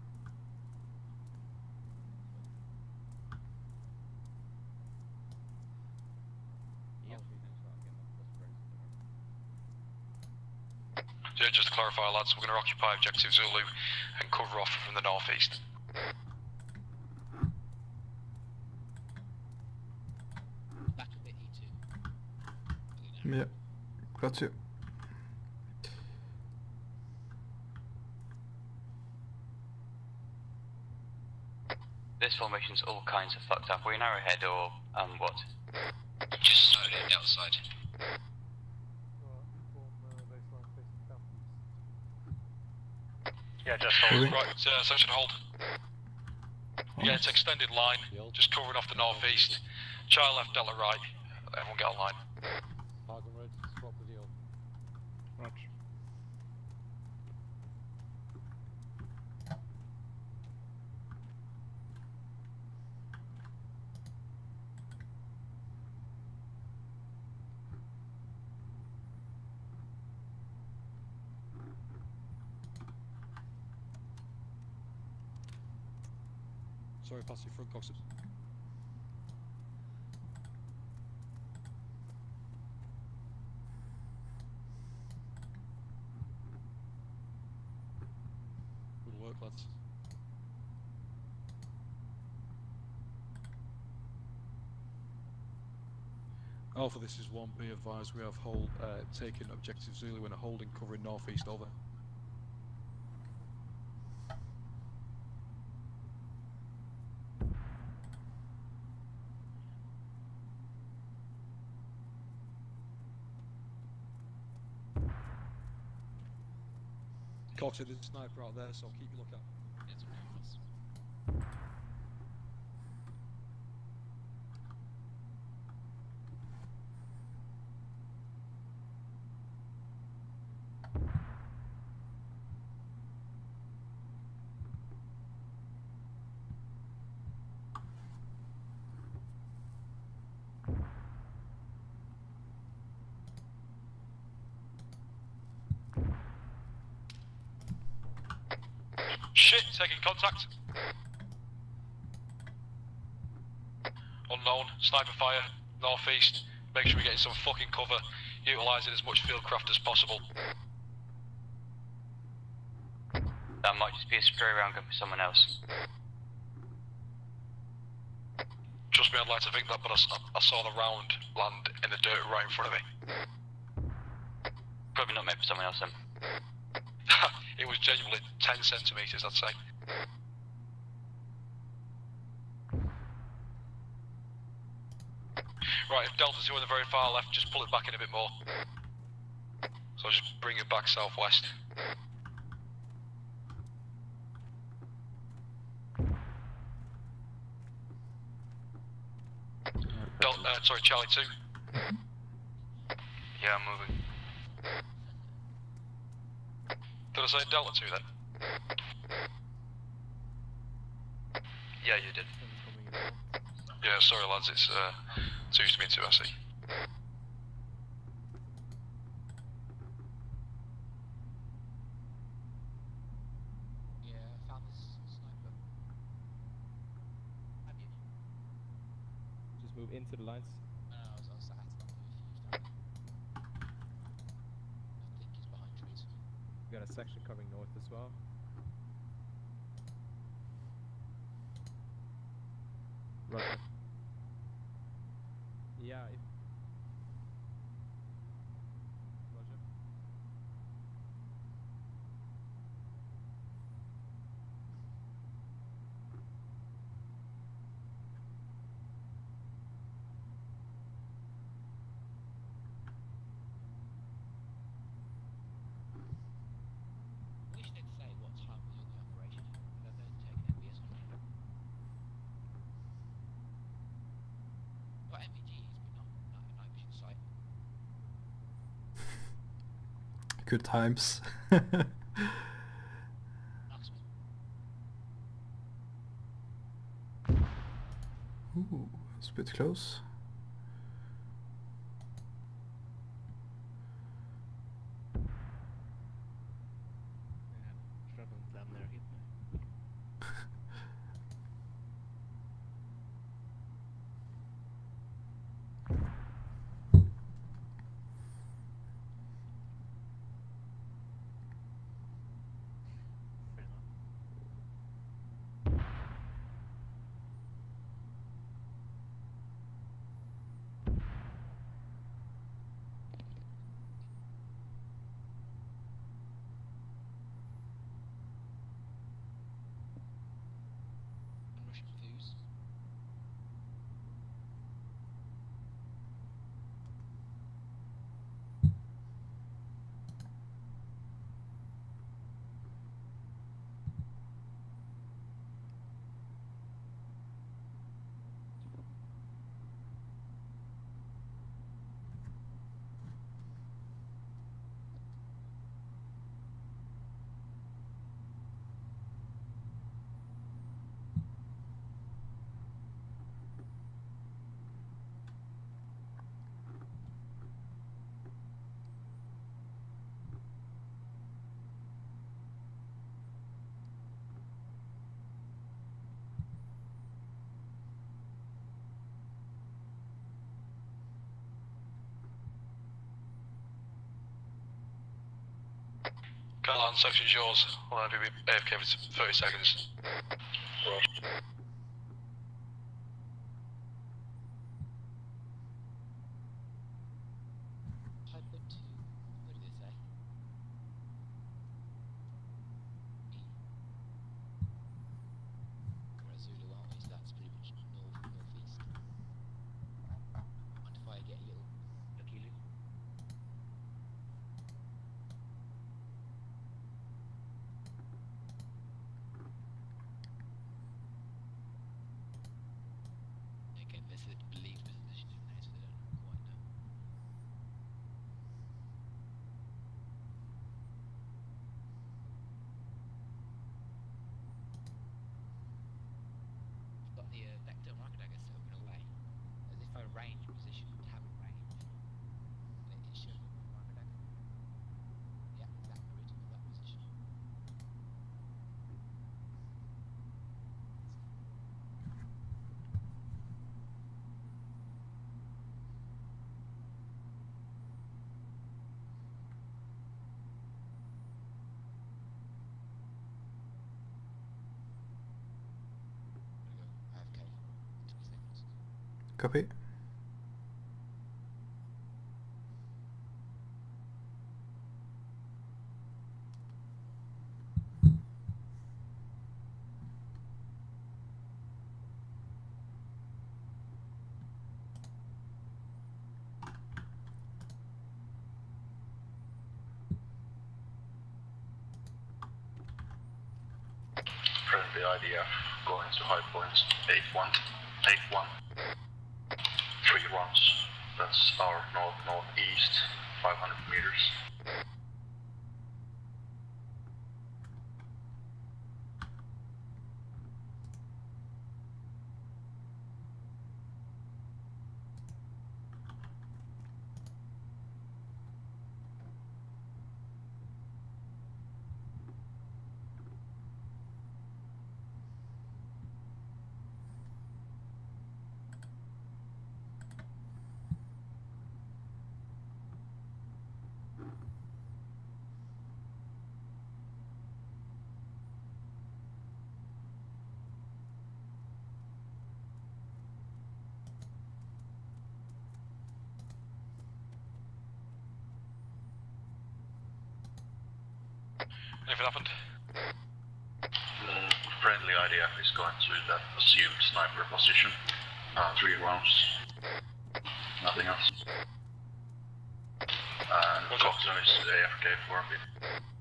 So just to clarify, lads, we're going to occupy objective Zulu and cover off from the northeast. Back a bit, E two. Yeah. Got you. This formation's all kinds of fucked up. We're in arrowhead or um what? Just slowly on the outside. Yeah, just hold. Right, uh, section hold. Yeah, it's extended line, just covering off the northeast. Charlie left, Delta right. Everyone get online. Roger. sorry, past your front, Coxon. Good work, lads. Alpha, this is one. Be advised, we have hold uh, taken objective Zulu and a holding covering northeast. Over. Coxon, there's a sniper out there, so keep your lookout. Shit, taking contact. Unknown, sniper fire, northeast. Make sure we're getting some fucking cover, utilising as much field craft as possible. That might just be a spray round gun for someone else. Trust me, I'd like to think that, but I, s- I saw the round land in the dirt right in front of me. Probably not meant for someone else then. It was genuinely ten centimetres, I'd say. Right, if Delta two on the very far left, just pull it back in a bit more. So just bring it back southwest. Del uh, sorry, Charlie two. Yeah, I'm moving. Did I say Delta two then? Yeah, you did. Yeah, sorry lads, it's uh, two used to be in two, I see. Yeah, I found this sniper. Have you? Just move into the lines. No, no, I was, I was I had to not move a few. I think he's behind trees. We got a section covering north as well. Roger. Yeah. If Roger. We should say what time we were doing the operation. Whether they're taking M B S or not. Got M V Gs, but not, not a night vision sight. Good times. Ooh, it's a bit close. Callahan, section's yours. I'll have you be A F K for thirty seconds. Copy. Friendly I D F going to high points eight one. eight one. Three runs. That's our north northeast, five hundred meters. Anything happened? The friendly I D F is going to that assumed sniper position. Uh, three rounds. Nothing else. And Coxon is A F K for a bit.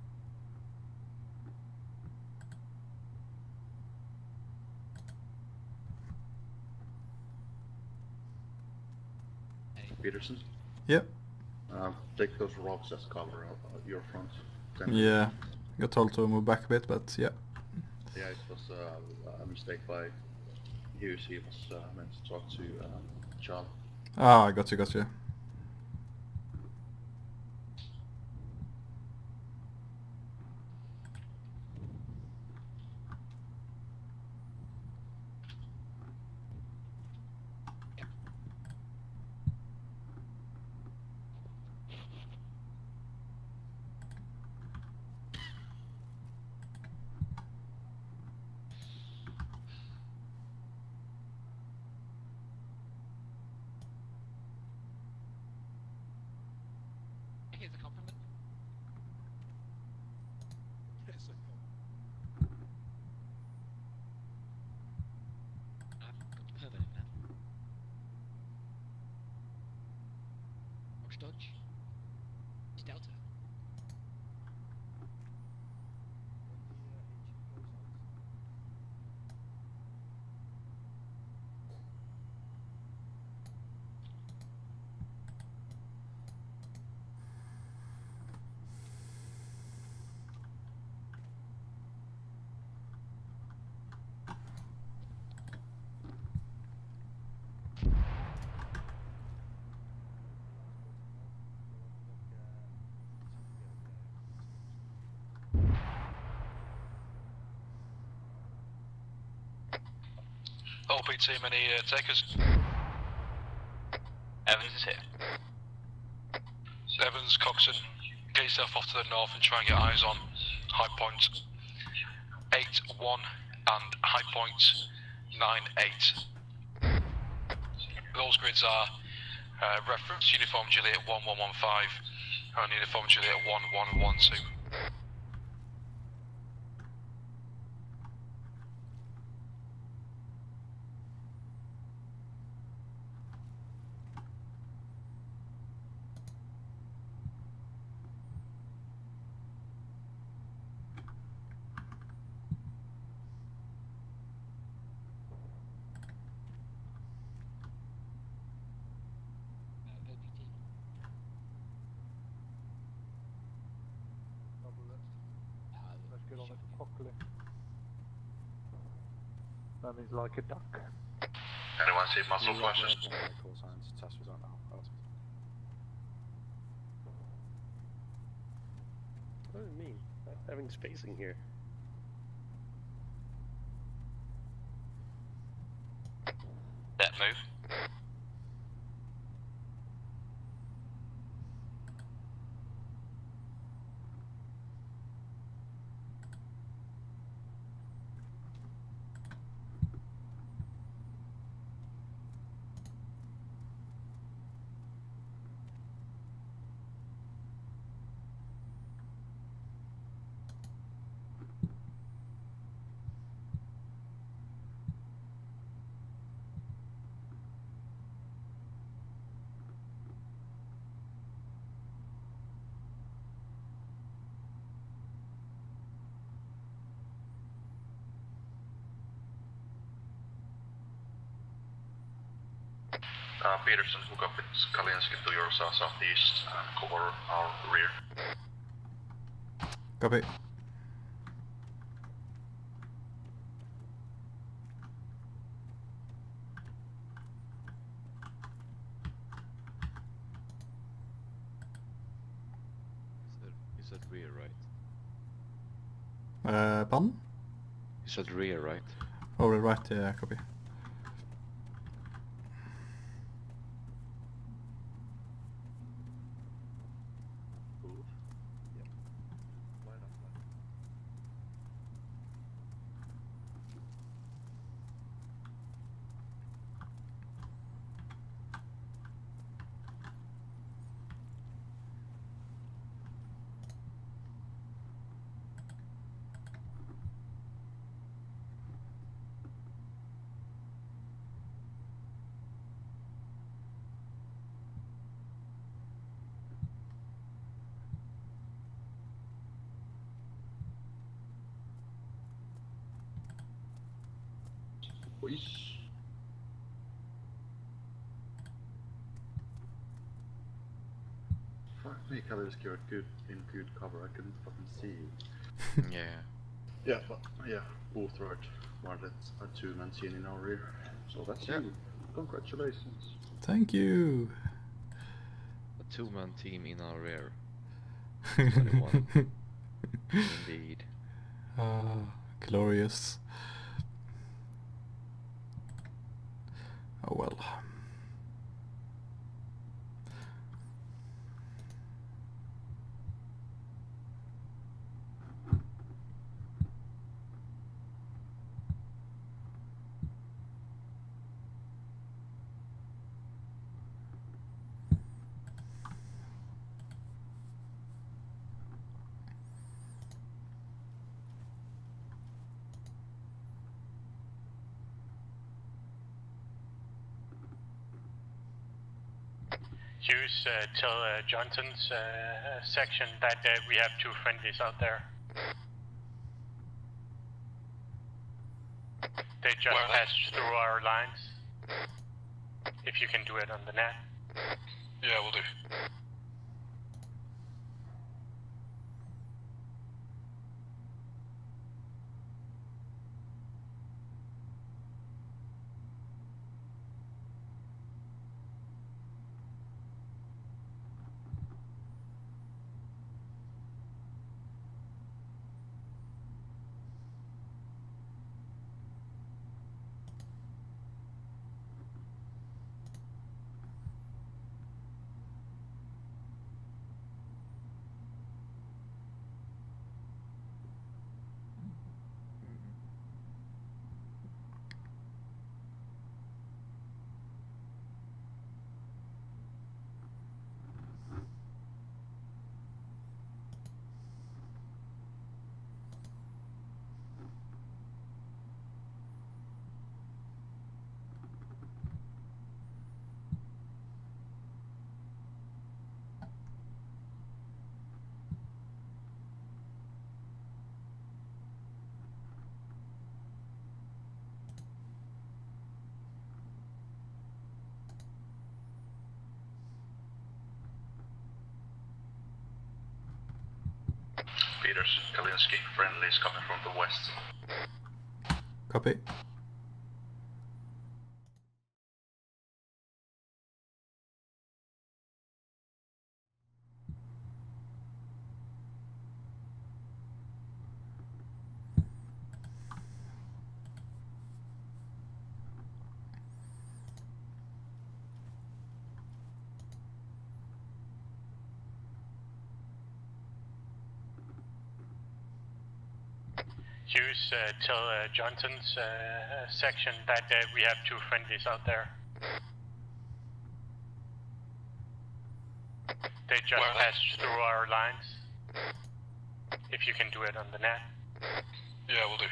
Pedersen? Yep. Uh, take those rocks as cover out uh, your front. Yeah, got told to move back a bit, but yeah. Yeah, it was uh, a mistake by Hughes. He was uh, meant to talk to uh, Charlie. Ah, I got you, got you. Here's a compliment. Yes, I know. I've got permanent now. Watch dodge. It's Delta. O P team, any uh, takers? Evans is here. Evans, Coxon, get yourself off to the north and try and get eyes on high point eight one and high point nine eight. Those grids are uh, reference uniform Juliet one one one five and uniform Juliet one one one two. Let's get on it properly. That means like a duck. Anyone see muzzle flashes? Call signs, task was on now. What does it mean? Having spacing here. That move. Uh, Pedersen, hook up with Kalinski to your south southeast and cover our rear. Copy. You said rear, right? Uh, pardon? You said rear, right? Oh, right, yeah, copy. Boys. Fuck me, Kalinski are good in good cover. I couldn't fucking see you. Yeah. Yeah, but yeah, both right. Marlets are two men seen in our rear. So that's Yeah. you. Congratulations. Thank you. A two-man team in our rear. twenty-one. Indeed. Ah, glorious. Oh well. Hughes, uh, tell uh, Johnson's uh, section that uh, we have two friendlies out there. They just Where? passed through our lines. If you can do it on the net. Yeah, we'll do. Peters, Kalinski, friendlies coming from the west. Copy. Hughes, uh, tell uh, Johnson's uh, section that uh, we have two friendlies out there. They just Where? passed through our lines. If you can do it on the net. Yeah, we'll do.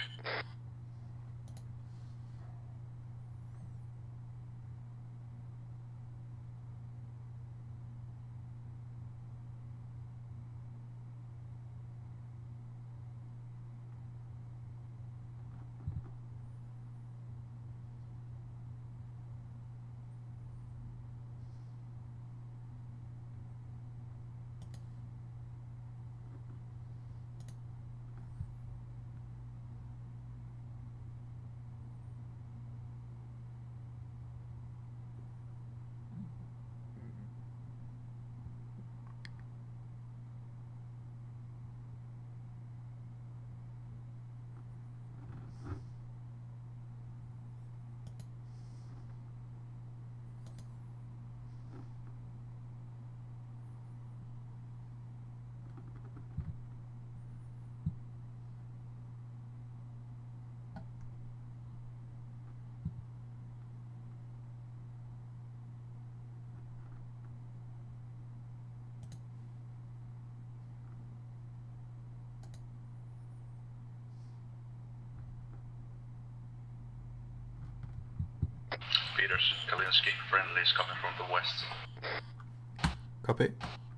Peters, Kalinski, friendlies coming from the west. Copy.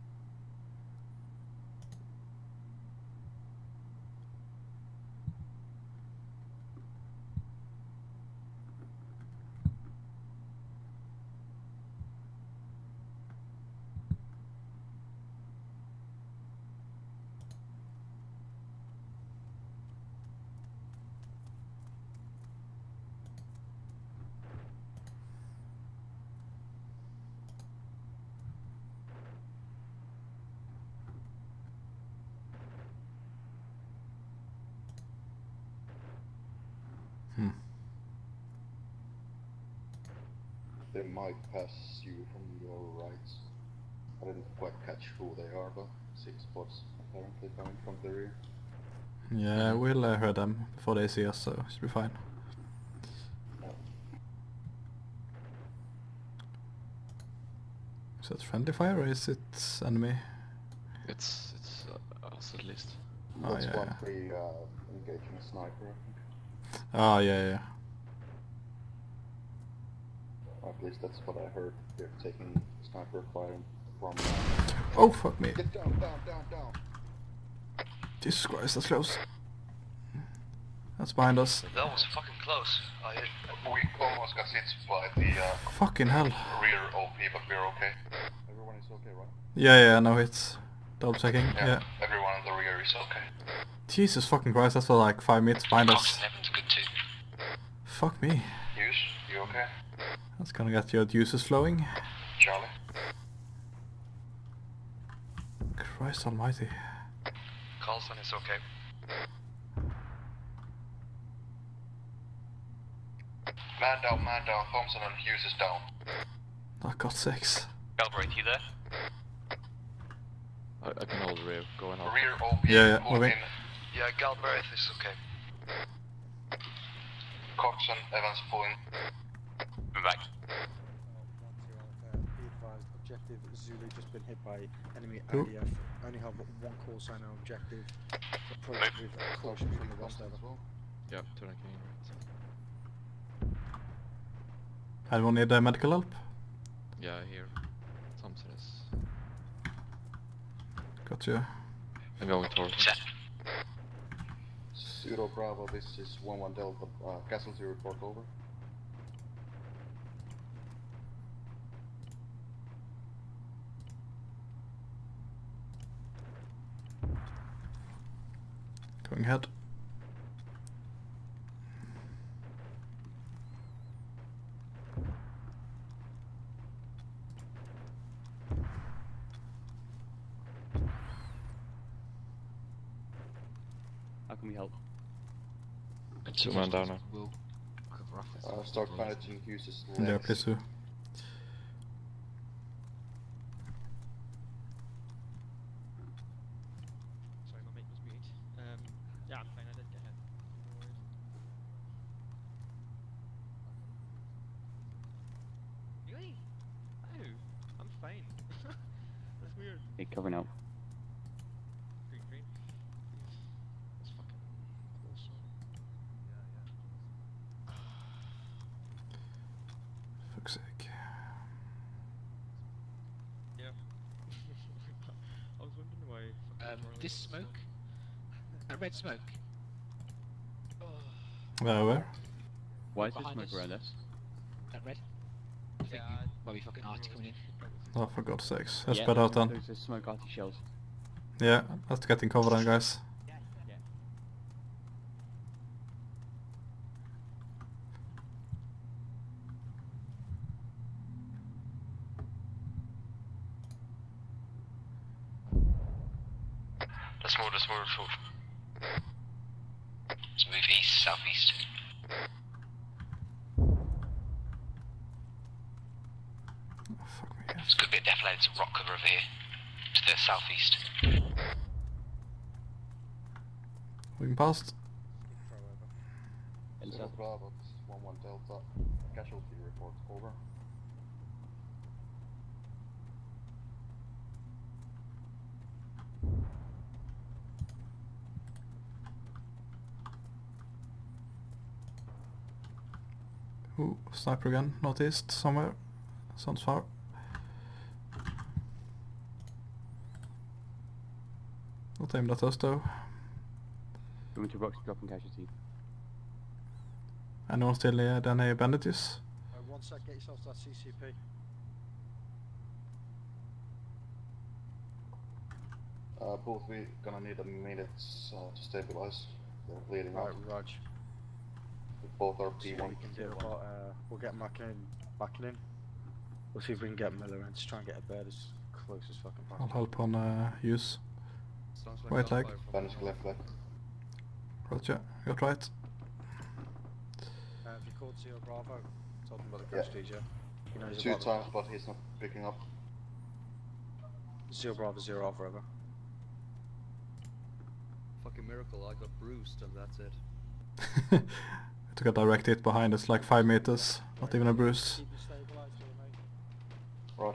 Hmm. They might pass you from your right. I didn't quite catch who they are, but six spots apparently coming from the rear. Yeah, we'll uh, hear them before they see us, so it should be fine. Is that friendly fire or is it enemy? It's it's uh, us at least. Oh, That's yeah, one yeah. free uh, engaging a sniper, I think. Oh, yeah, yeah. At least that's what I heard. They're taking sniper fire from... Uh, Oh, fuck me. Get down, down, down, down! Jesus Christ, that's close. That's behind us. That was fucking close. I hit. We almost got hit by the uh, Fucking hell. rear O P, but we're okay. Everyone is okay, right? Yeah, yeah, no hits. Double checking, Yeah, yeah. everyone in the rear is okay. Jesus fucking Christ, that's for like five meters behind us. That's good too. Fuck me. Hughes, you okay? That's gonna get your juices flowing. Charlie? Christ almighty. Carlson is okay. Man down, man down. Thompson and Hughes is down. Oh, God's sakes. Galbraith, you there? I, I can hold the rear, going off. Rear O P, Yeah, yeah, pull moving. in. Yeah, Galbraith is okay. Coxon, Evans pulling. We're back. Be advised, objective Zulu just been hit by enemy Who? I D F. Only have one call sign on objective. Approach with caution from the west over. well. Yep, turning right. Anyone need uh, medical help? Yeah, here. Thompson is. Got you. I'm going towards. Pseudo Bravo, this is one one Delta, uh, casualty report over. Going ahead. How can we help? Two man down now. We'll cover off this. Uh, start managing Hughes' legs. Yeah, please do. Sorry, my mic was muted. Um, yeah, I'm fine. I didn't get hit. No worries. Really? Oh, I'm fine. That's weird. Okay, cover now. Green, green. That's fucking close. Fuck's sake. Yeah. I was wondering why. fucking Um, Charlie this was smoke, that red smoke. Oh, Uh, where? Why is there behind smoke us. around us? That red. I think Yeah, why we fucking arty coming in. Oh, for God's sakes. Let's yeah, spread out then. There's a smoke arty shells. Yeah, let's get in cover then, guys. Yeah. Let's move, let's move, let's move. Let's move east, southeast. Oh, fuck me. This could be a deflated rock cover over here, to the southeast. Moving past. Zero Bravo, this is one one Delta. Casualty report, over. Ooh, sniper again, northeast, somewhere. Sounds far. Not aimed at us though. Going to rocks, dropping casualty. Anyone still need any bandages? Uh, one sec, get yourself to that C C P. Uh, both we gonna need a minute uh, to stabilize. They're bleeding Right, out. Raj. Both are See P what one. we can do about, uh, we'll get Mackin in, Mackin in. We'll see if we can get Miller in to try and get a bed as close as fucking I'll possible. help on uh, use. Right leg. Bandage left leg. Roger, got right. Uh, have you called Zero Bravo? Told him about the Yeah. casualties, yeah? He knows Two about times, but he's not picking up. the Zero Bravo, Zero Alpha, over. Fucking miracle, I got bruised and that's it. I took a direct hit behind us, like five meters. Not even a bruise. Keep you stabilised, over, mate. Raj.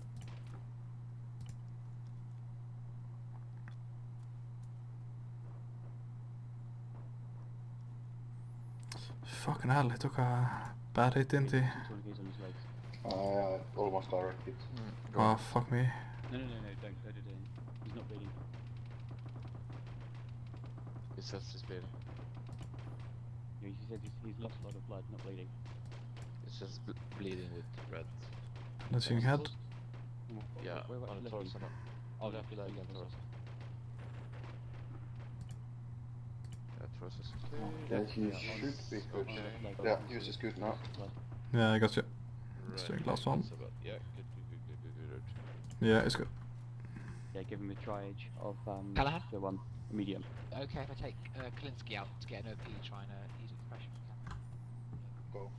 Fucking hell, I took a bad hit, didn't he? Tourniquets on his legs. Uh, almost direct hit. Oh, fuck me. No, no, no, no, don't, don't do it. He's not bleeding. His chest is bleeding. You know, he said he's, he's lost a lot of blood, not bleeding. It's just ble bleeding with red. Nothing head. Yeah, Where, where, on the left torso. leg. Oh, Left left leg leg, and torso. torso. Yeah, torso is Yeah, clear. he should be good. Leg, Yeah, torso. Hughes is good now. Yeah, I got you. Right, Straight last one. that's about- Yeah, good, good, good, good, good, good. Yeah, it's good. Yeah, give him a triage of um, Callahan? the one, medium. Okay, if I take uh, Kalinsky out to get an O P, try and uh, ease the pressure. Go.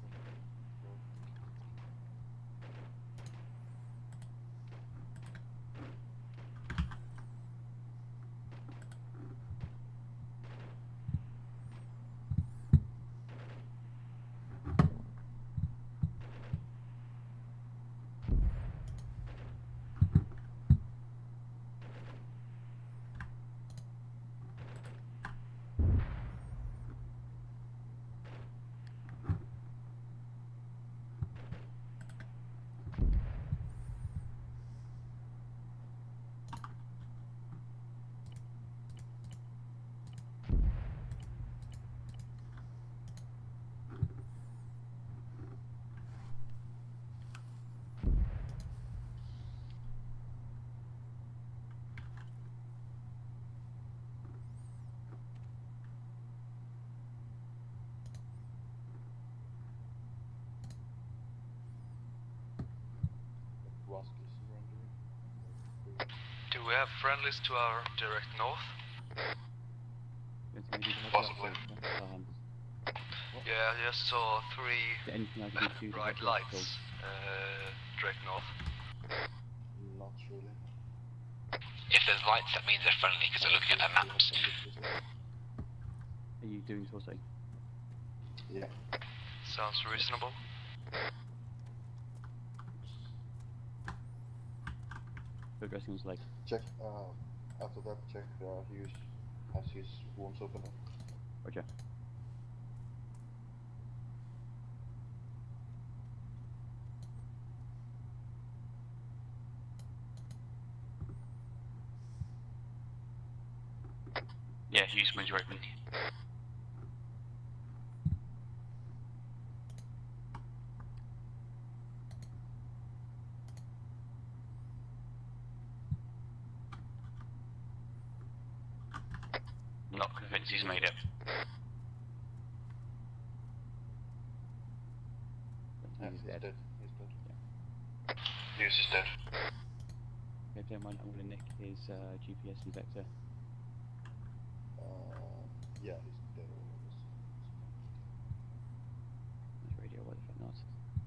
Do we have friendlies to our direct north? Possibly. Yeah, I just saw three Anything I can do to bright help lights us, uh, direct north. Not really. If there's lights, that means they're friendly because they're looking at their maps. Are you doing sourcing? Yeah. Sounds reasonable. Progressing was like. Check, uh, after that, check, uh, Hughes has his wounds open up. Roger. Yeah, Hughes wounds are open. Not convinced he's made it. Yeah, he's dead. dead. He's dead. Yeah. Hughes is dead. Okay, if you don't mind, I'm going to nick his uh, G P S and vector. Uh, yeah, he's dead. That's radio, why the fuck not?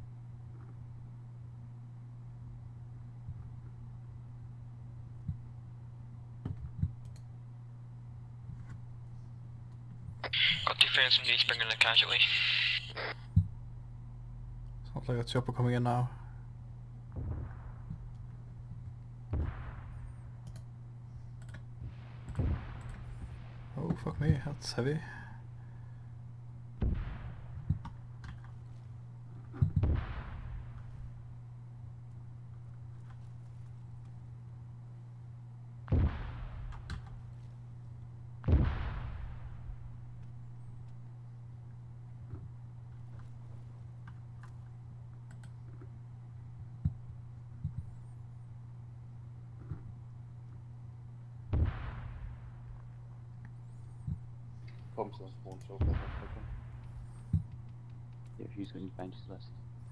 Got defense from the east, bringing a casualty. Sounds like a chopper coming in now. Oh fuck me, that's heavy. Thompson's wounds open up again. Yeah, if he's going to bench less.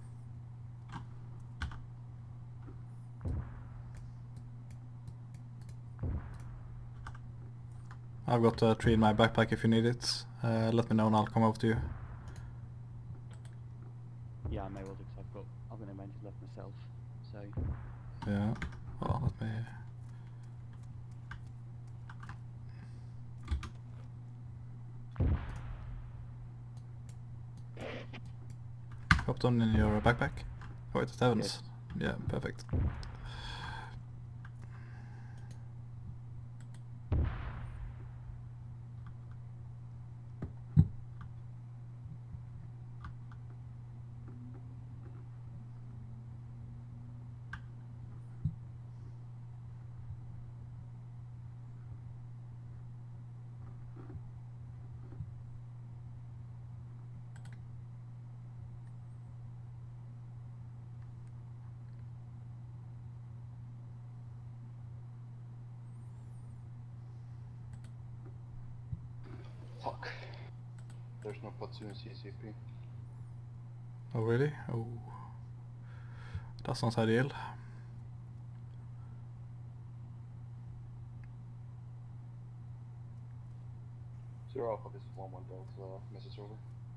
I've got a tree in my backpack if you need it. Uh, let me know and I'll come over to you. Yeah, I may well do because I've got I've got no benches left myself. So. Yeah. Well, let me. Hopped on in your backpack? Oh wait, it's Evans. Yeah, perfect. Fuck. There's no platoon C C P. Oh really? Oh. That's not ideal. Zero Alpha, this is one one Delta, message over.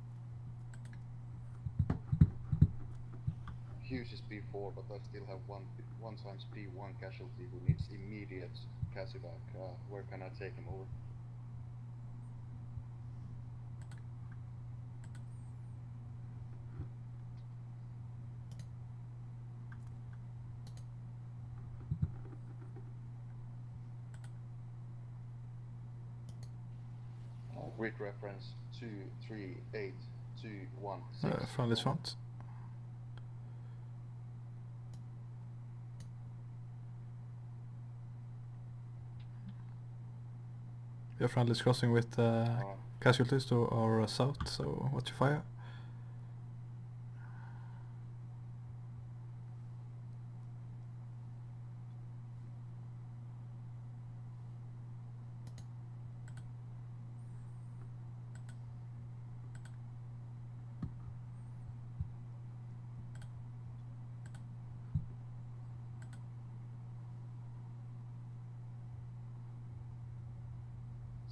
Hughes is P four, but I still have one one times P one casualty who needs immediate Casivac. Uh, where can I take him over? Grid reference two three eight two one six. Uh, from this front. Your friend is crossing with uh, uh, casualties to our south, so what's your fire?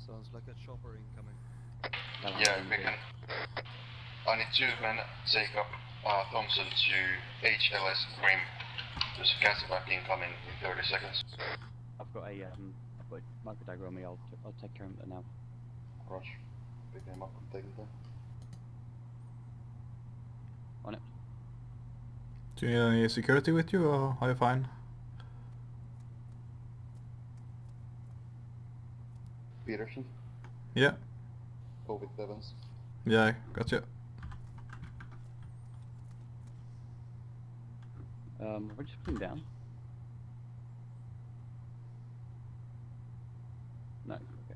Sounds like a chopper incoming. Yeah, we can. I need two men take up uh, Thompson to H L S Grim. There's a Casaback incoming in thirty seconds. I've got a um, I've got a micro dagger on me. I'll I'll take care of it now. Rush. Pick him up and take him down. On it. Do you need any security with you, or are you fine? Pedersen. Yeah. Go with Evans. Yeah, gotcha. Um, we're just putting down. No, okay.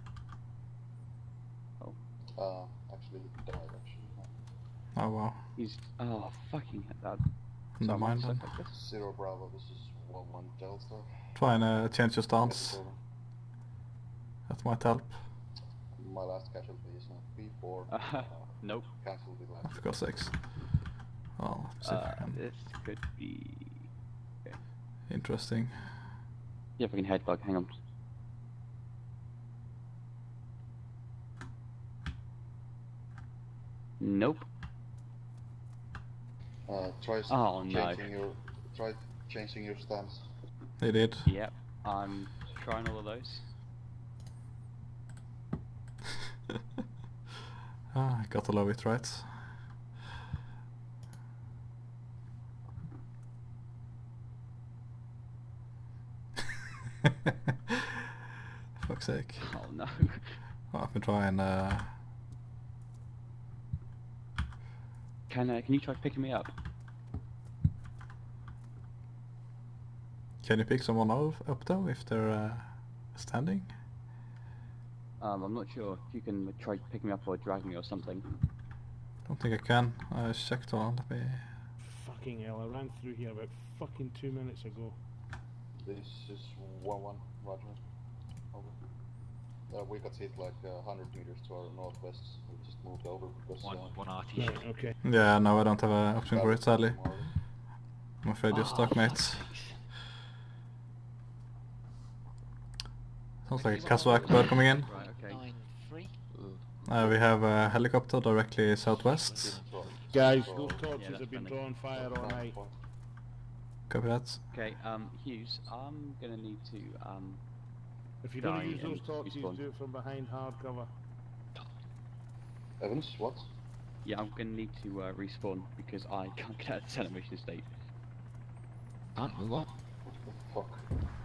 Oh. Uh, actually, he died actually. Oh wow. He's oh fucking hit that. Never So mind I'm then. like this. Zero Bravo, this is one one Delta. Try and uh, change your stance. That might help. My last casualty is now P four. Uh, uh, nope. Cancel the last. For God's sakes. Oh, see if Uh, I can. this could be okay. Interesting. Yeah, if I can headbug, hang on. Nope. Uh, try Oh, no. changing your try changing your stance. They did. Yep, I'm trying all of those. Ah, gotta love it, right? Fuck's sake. Oh no. Well, I've been trying, uh... Can uh, can you try picking me up? Can you pick someone up, up though, if they're uh, standing? Um, I'm not sure if you can try picking me up or drag me or something. Don't think I can. I checked on, let me... Fucking hell, I ran through here about fucking two minutes ago. This is one one, Roger. Over. Uh, we got hit like uh, one hundred meters to our northwest. We just moved over because... One, uh, one R T. Right, okay. Yeah, no, I don't have an option for it, sadly. I'm afraid you're Oh, stuck, mate. fuck's sakes. Sounds like a Casaback bird coming in. Right, okay. Nine three. Uh, we have a helicopter directly southwest. Guys, So- those torches Yeah, that's have been friendly. drawing fire all night. Copy that. Okay, um, Hughes, I'm gonna need to um. If you're gonna die use those and torches, respawn. do it from behind hard cover. Evans, what? Yeah, I'm gonna need to uh, respawn because I can't get out of the center mission state. Can't move on. What the fuck?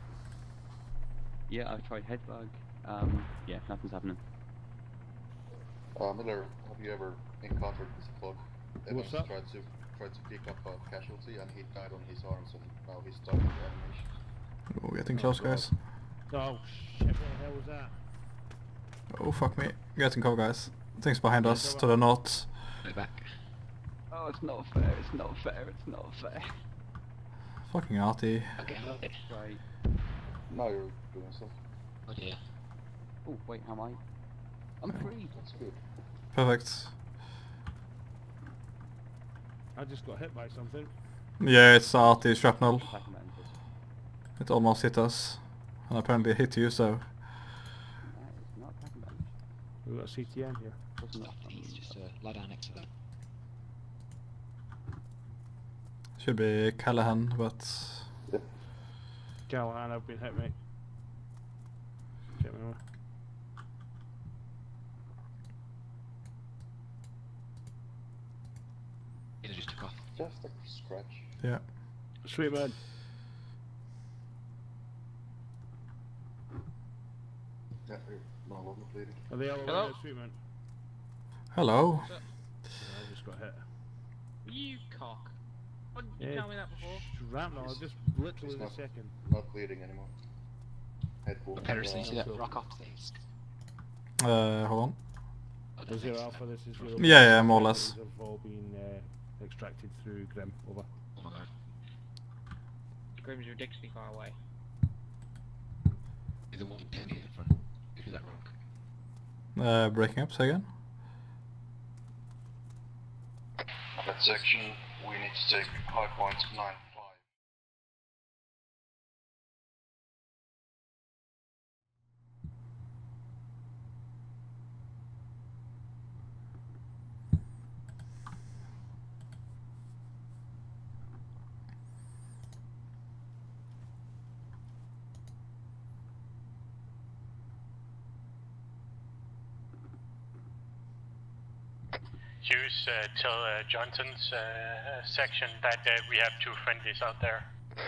Yeah, I've tried headbug. Um, yeah, nothing's happening. Uh, Miller, have you ever encountered this plug? Evans What's up? tried to tried to pick up a casualty and he died on his arms and now he's stuck in the animation. Oh, getting close, guys. Oh shit, what the hell was that? Oh, fuck me. Getting cover, guys. Things behind Yeah, us, cover. to the north. Go back. Oh, it's not fair, it's not fair, it's not fair. Fucking arty. Okay, I'm loaded. Right. Now you're doing stuff. Oh dear. Oh, wait, how am I? I'm free. That's good. Perfect. I just got hit by something. Yeah, it's arty shrapnel. Attack him at interest. It almost hit us. And apparently it hit you, so... No, it's not attacking damage. We've got a C T M here. Wasn't Oh, it? please, just uh, lie down next to that. Should be Callahan, but... Callahan, I've been hit, mate. Get me away. It just took off. Just a scratch. Yeah. Sweet man. Yeah, you're no longer bleeding. Are they all Hello? over there, sweet man? Hello. Yeah, I just got hit. You cock. Why didn't you Yeah, tell me that before? Shrapnel, I just literally It's a not- second. Not bleeding anymore. Head wound. Pedersen, you see that cool. rock off things? Uh, hold on. Oh, Is no, your thanks. alpha, this is real. Yeah, yeah, more or less. These have all been uh, extracted through Grim. Over. Oh my god. Grim's ridiculously far away. You're the one ten here in front. Who did that rock? Uh, breaking up, say again? That section, we need to take high point nine five. Hughes, uh, tell uh, Johnson's uh, section that uh, we have two friendlies out there.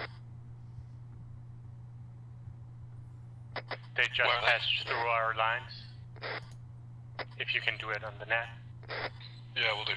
They just Where? passed through our lines. If you can do it on the net. Yeah, we'll do.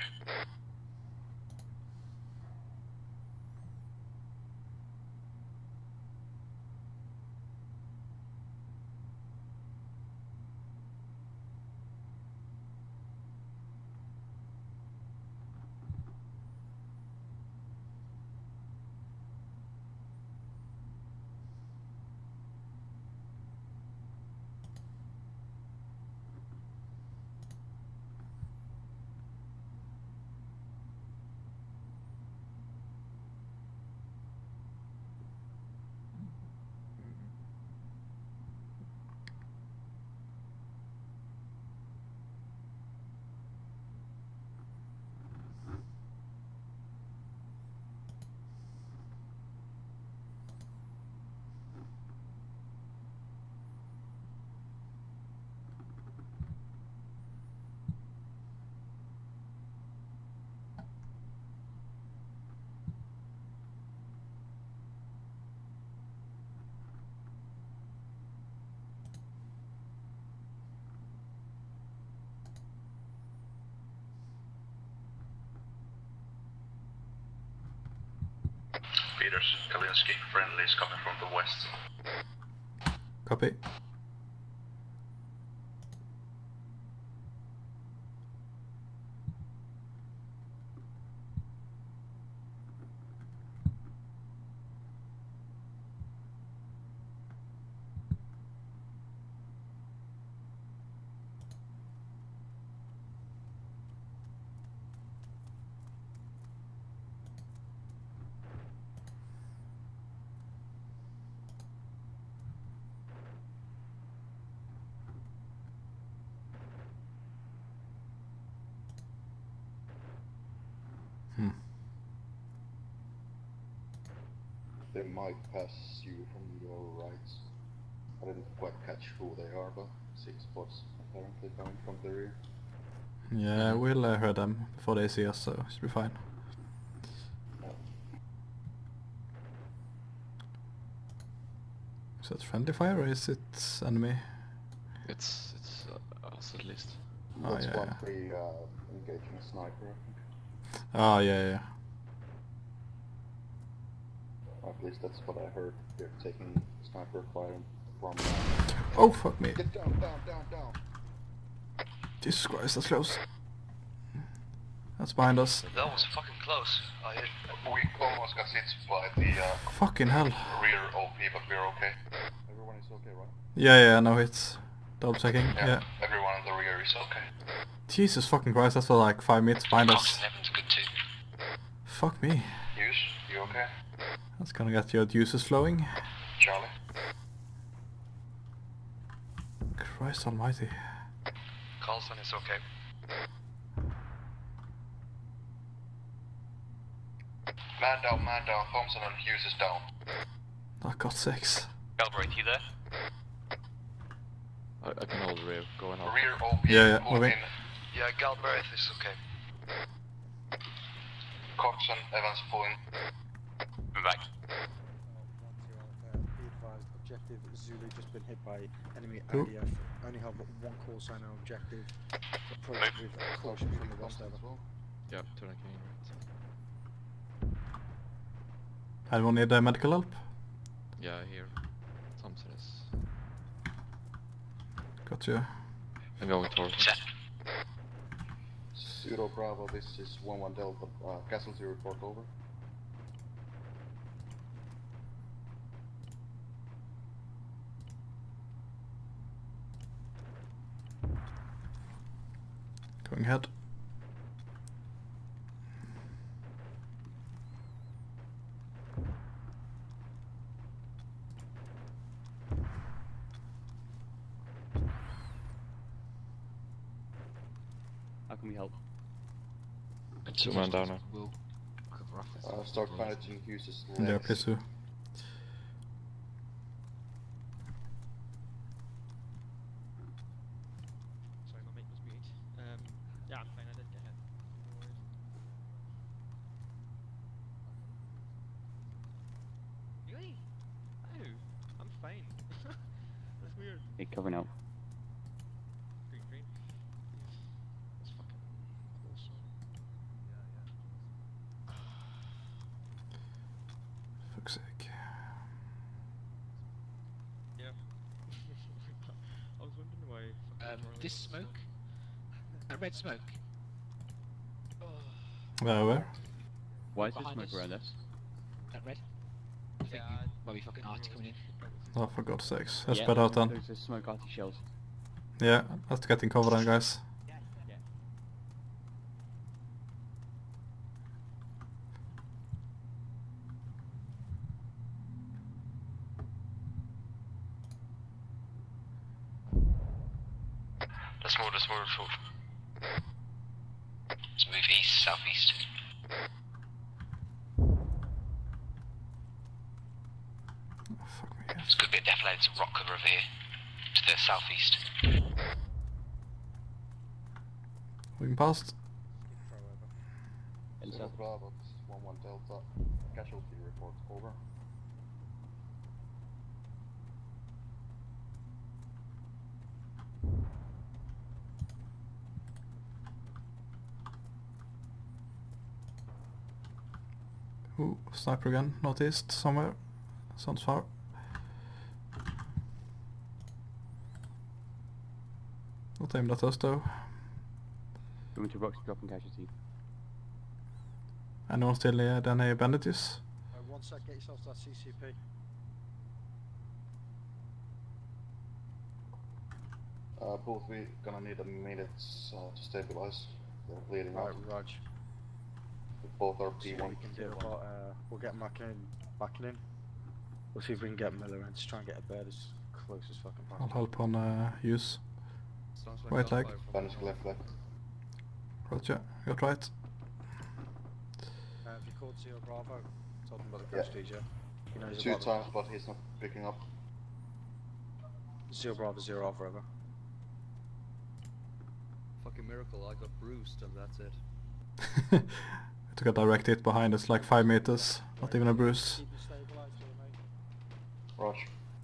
Pedersen, Kalinski, friendlies coming from the west. Copy. They might pass you from your right. I didn't quite catch who they are, but six spots apparently coming from the rear. Yeah, we'll uh, hear them before they see us, so it should be fine. Is that friendly fire or is it enemy? It's it's uh, us at least. Oh That's yeah. one yeah. free uh, engaging a sniper, I think. Oh yeah, yeah. At least that's what I heard. They're taking sniper fire from. Uh, Oh fuck me! Get down, down, down, down. Jesus Christ, that's close. That's behind us. That was fucking close. I hit. We almost got hit by the uh, Fucking hell. rear O P, but we're okay. Everyone is okay, right? Yeah, yeah, no hits. Double checking. Yeah, Yeah. everyone in the rear is okay. Jesus fucking Christ, that's for like five meters behind us. Seven's good too. Fuck me. Hughes, you okay? That's gonna get your juices flowing. Charlie? Christ almighty. Carlson is okay. Man down, man down. Thompson and Hughes is down. Oh god sakes. Galbraith, you there? I, I can hold the rear. Go on. Rear O P. Yeah, yeah, pulled moving. in. Yeah, Galbraith is okay. Cox and Evans pulling. We're back. Be advised, objective Zulu just been hit by enemy Who? I D F. Only have one call sign on objective. Approach with caution from the west over. Yeah, turn again. Anyone need uh, medical help? Yeah, here. Thompson is. Got you. I'm going towards. Pseudo Bravo, this is one one Delta. Uh, casualty report over. Going ahead. How can we help? Two man down now. We'll cover off this. Uh, start managing Hughes' legs. Yeah, please do. Sorry, my mic was muted. Um, yeah, I'm fine. I didn't get faint. That's weird. Hey, covering out. Green, green. That's fucking awesome. Fuck's sake. Yeah. I was wondering why. Um, this smoke? That red smoke? Where, where? Why is there Behind smoke us. around us? That red? I think Yeah, might be fucking arty coming in. Oh, for God's sakes. Let's yeah, spread out then. There's a smoke arty shells. Yeah, let's get in cover then, guys. Yeah. Let's move, let's move, let's move. Let's move east, southeast. Oh, fuck me. It's a good bit of deflated, some rock cover over here. To the southeast. Moving past. Zero Bravo, one one Delta. Casualty report, over. Ooh, sniper again, northeast, somewhere. Sounds far. Not aimed at us though. Going to rocks dropping casualty. Anyone still near any bandages? Uh, one sec, get yourself to that C C P. Uh, both we gonna need a minute uh, to stabilize. They're bleeding out. Right, Raj. Both are See P what one. we can do about, uh, we'll get Mackin in, backing in. We'll see if we can get Miller in to try and get a bed as close as fucking I'll possible. help on uh, use. Sounds like Right leg. Alpha from Banish Alpha. left leg. Roger, got right. Uh, have you called Zero Bravo? Told him about the Yeah. prestige, yeah? He knows Two about times, but he's not picking up. the Zero Bravo, Zero Alpha, over. Fucking miracle, I got bruised and that's it. I took a direct hit behind us, like five meters. Not even a bruise. Keep you stabilised, will you, mate? Rush.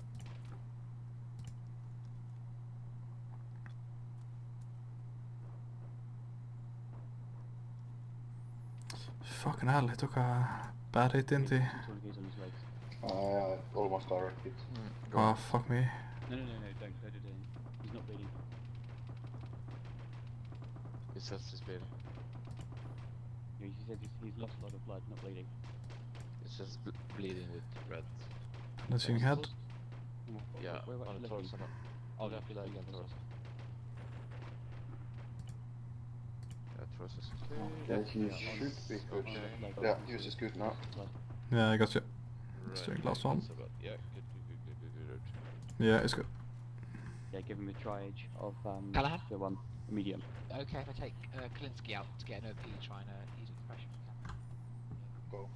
Fucking hell, he took a bad hit, didn't he? Tourniquets on his legs. Uh, almost direct hit. Oh, fuck me. No, no, no, no, don't, don't do that. He's not bleeding. It says he's bleeding. You know, he said he's, he's lost a lot of blood, not bleeding. It's just ble bleeding with red. Nothing head. Yeah, Where- where- on the left torso. wing. Oh, Left left leg wing, and left torso. Yeah, torso's Yeah, okay. he should be good. Yeah, use is good now. Yeah, I got you. Let's Right, do last one. so good. Yeah, good, good, good, good, good, good. Yeah, it's good. Yeah, give him a triage of um, Callahan? the one, medium. Okay, if I take uh, Kalinsky out to get an O P, trying to ease the pressure. Go.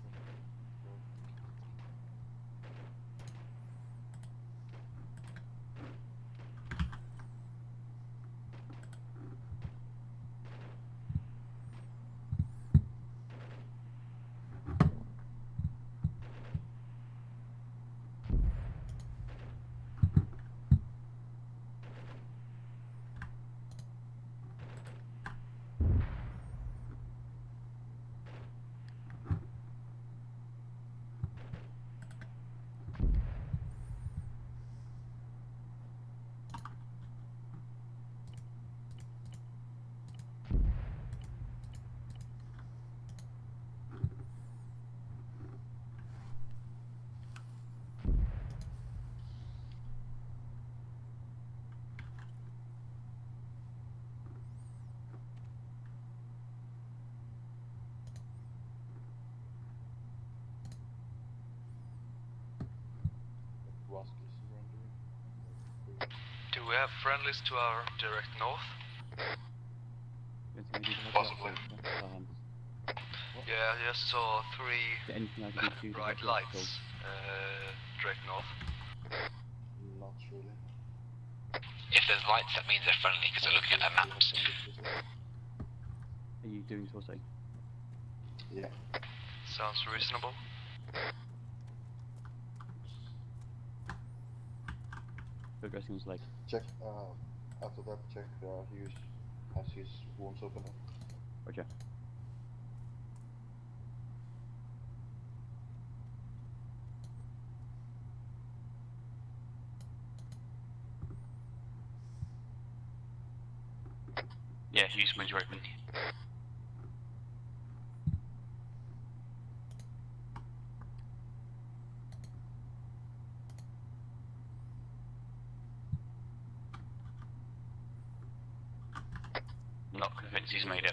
Do we have friendlies to our direct north? Possibly. Um, Yeah, I just saw three anything I can do to bright help lights uh, direct north. Not really. If there's lights, that means they're friendly because they're looking at their maps. Are you doing torso? Yeah. Sounds reasonable. Addressing his leg. Check, uh, after that, check uh, Hughes has his wounds open up. Roger. Yeah, Hughes moves right with you. Not convinced he's made it.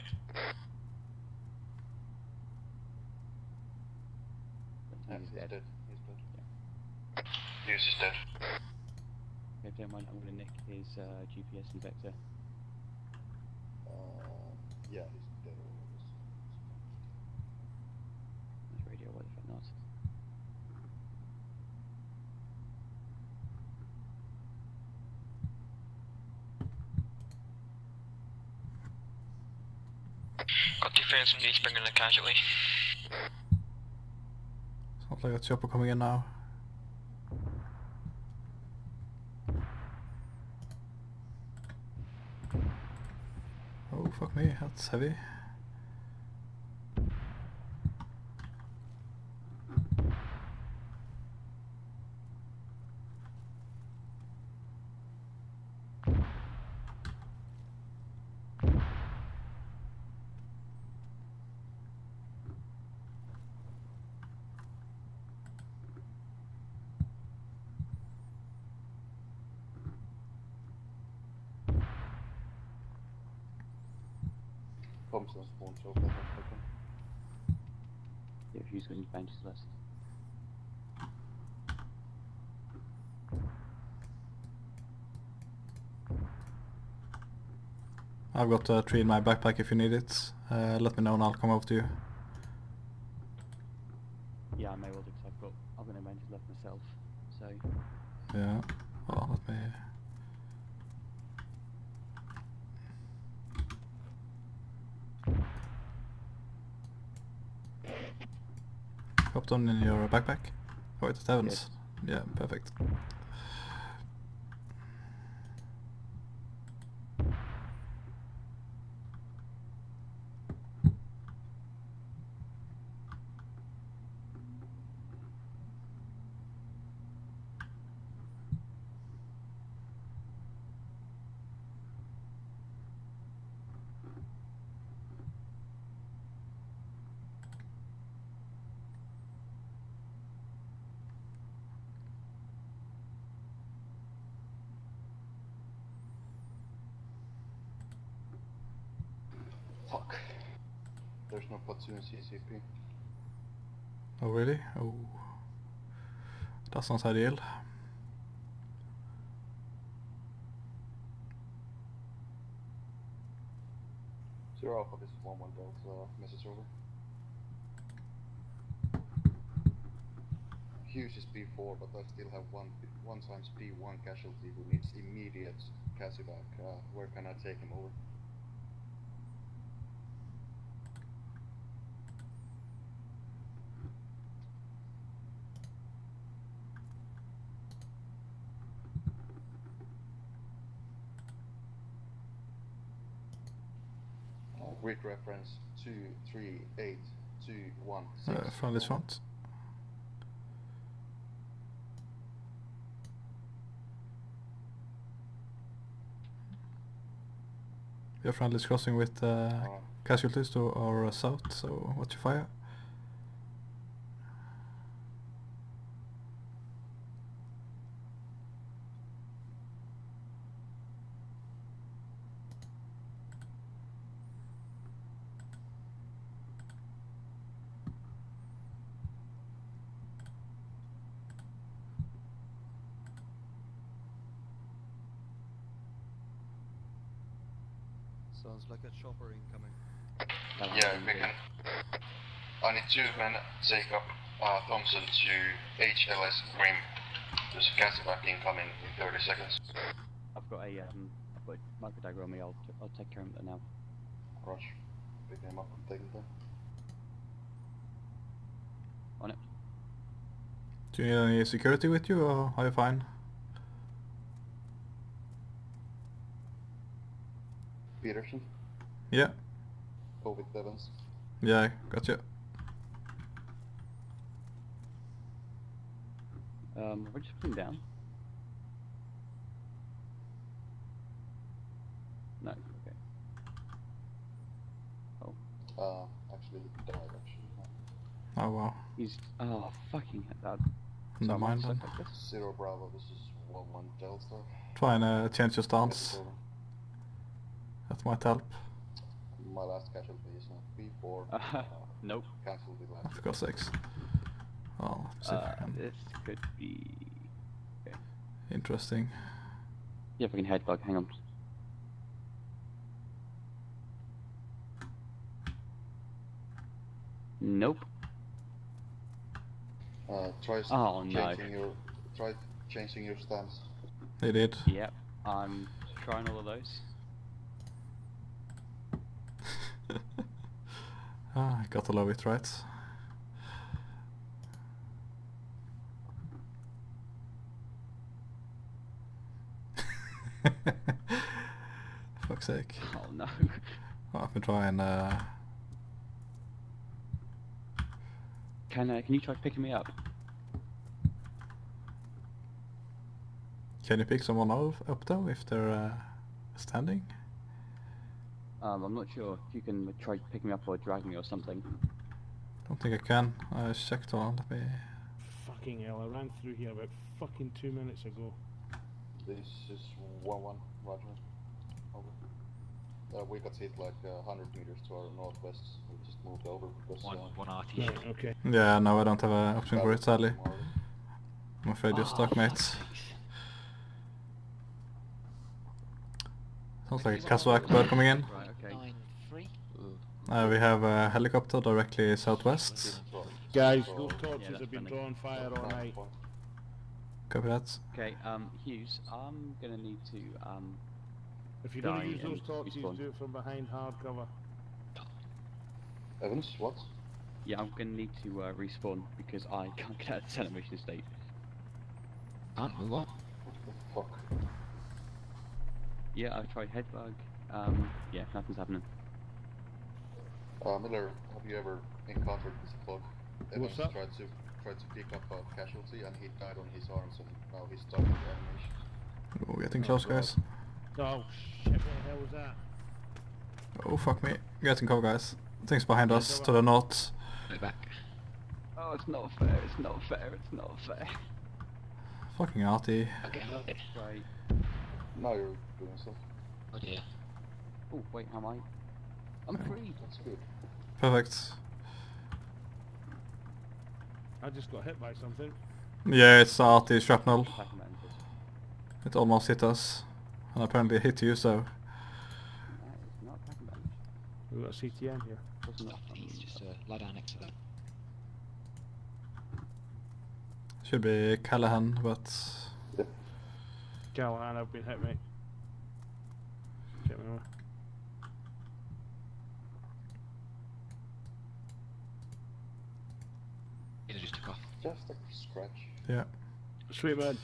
Yeah, he's dead. dead. He's dead. Hughes is dead. Okay, if you don't mind, I'm going to nick his uh, G P S and vector. Uh, yeah, he's dead. His radio, what the fuck not? Got defense from East bringing a casualty. Sounds like a chopper coming in now. Oh fuck me, that's heavy. Thompson's wounds open. open. Yeah, if he's got any bandages left. I've got a tree in my backpack if you need it. Uh, let me know and I'll come over to you. Yeah, I may well do because I've got I've got no bandages left myself. So Yeah. Well, let me. Dropped on in your backpack? Oh, it's Evans. Yeah, perfect. Fuck. There's no platoon C C P. Oh really? Oh. That's not ideal. Zero Alpha, this is one one Delta, message over. Hughes is B four, but I still have one one times B one casualty who needs immediate Casivac. Uh, where can I take him over? Uh, grid reference two three eight two one six. Uh, from this front. Your friendly is crossing with uh, uh, casualties to our uh, south, so what's your fire? Sounds like a chopper incoming. Yeah, we can. I need two men take up uh, Thompson to H L S Grim. There's a Casivac incoming in thirty seconds. I've got a um, I've got a micro dagger on me. I'll t I'll take care of that now. Rush. Pick him up and take him down. On it. Do you need any security with you, or are you fine? Yeah. Go with Evans. Yeah, gotcha. Um, we're just putting down. No, okay. Oh. Uh, actually, he died, actually. Oh wow. He's. Oh, fucking that. Never mind then. Like this. Zero Bravo, this is one one Delta. Try and uh, change your stance. That might help. My last casualty is on B four. Uh, uh, nope. Cancel the last. I've got six. Oh, see if Uh, I can. this could be. Okay. Interesting. Yeah, if I can headbug, hang on. Nope. Uh, try Oh, no. changing your try changing your stance. They did. Yep, I'm trying all of those. Ah, I gotta love it, right? Fuck's sake. Oh no. Well, I've been trying. Uh... Can uh, can you try picking me up? Can you pick someone up, up though if they're uh, standing? Um, I'm not sure if you can try picking me up or drag me or something. Don't think I can. I checked on. Let me. Fucking hell, I ran through here about fucking two minutes ago. This is one one, Roger. Over. Uh, we got hit like uh, one hundred meters to our northwest. We just moved over because. One, uh, one R T. Right, okay. Yeah, no, I don't have an option for it, sadly. I'm afraid you're Oh, stuck, mate. fuck's sakes. Sounds like a Kazakh bird coming in. Right, okay. Nine three. Uh, we have a helicopter directly southwest. Guys, So- those Yeah, torches that's have been friendly. drawing fire all night. Copy that. Okay, um, Hughes, I'm gonna need to, um... If you're going die to use those and torches, respawn. do it from behind hard cover. Evans, what? Yeah, I'm gonna need to uh, respawn because I can't get out of the center mission state. Can't move on. Fuck. Yeah, I've tried headbug. Um, yeah, nothing's happening. Uh, Miller, have you ever encountered this bug? Evans What's up? tried to tried to pick up a casualty and he died on his arms and now he's stuck in the animation. Oh, getting close, guys. Oh shit, what the hell was that? Oh, fuck me. Getting cover, guys. Things behind us, to the north. Go back. Oh, it's not fair, it's not fair, it's not fair. Fucking arty. Okay, okay. Right. Now you're doing stuff. Oh dear. Oh, wait, how am I? I'm free! That's good. Perfect. I just got hit by something. Yeah, it's arty shrapnel. Attack advantage. It almost hit us. And apparently it hit you, so... That is not attack advantage. We've got a C T M here. Wasn't Oh, please, just uh, lie down next to that. Should be Callahan, but... Callahan, I've been hit, mate. Get me over. It just took off. Just a scratch. Yeah. Sweet man.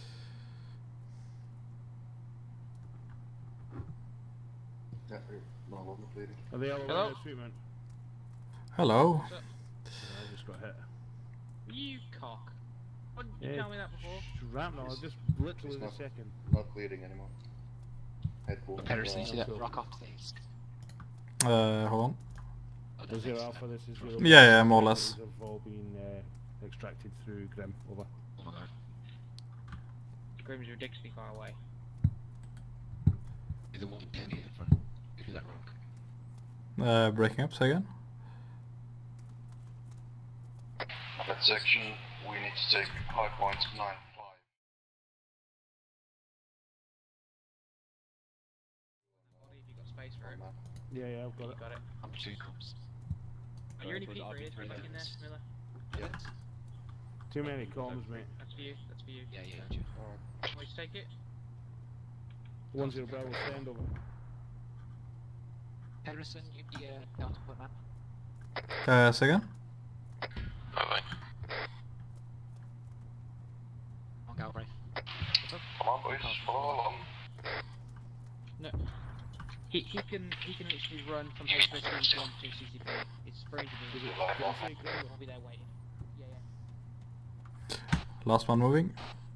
Yeah, no longer bleeding. Are they all Hello? aware, sweet man? Hello. Yeah, I just got hit. You cock. Why didn't you Yeah. tell me that before? Shrapnel, I just literally It's the not- second. Not bleeding anymore. Head wound. Pedersen, you uh, see that so- rock off the desk? Uh, hold on. Oh, Is no, zero thanks. alpha, this is zero. Yeah, yeah, more or less. These have all been uh, extracted through Grim. Over. Oh my god. Grim's ridiculously far away. The one penny in front. Is that wrong? Uh, breaking up, say again. That section, we need to take high points nine five. If you got space for it. Yeah, yeah, I've got You it. got it. I'm two comps. Are you any peeper here? Put it back in there, Miller. Yeah. Too many comms, mate. That's for you. That's for you. Yeah, yeah, gotcha. Alright. Want you to take it? One zero Bravo, stand over. Pedersen, you'd be uh, down to point map. Uh, say again. Bye bye. On Galbraith. Come on, boys, follow along. No. He he can he can literally run from H P S to C C P. It's very convenient. I'll be there waiting. Yeah, yeah. Last one moving.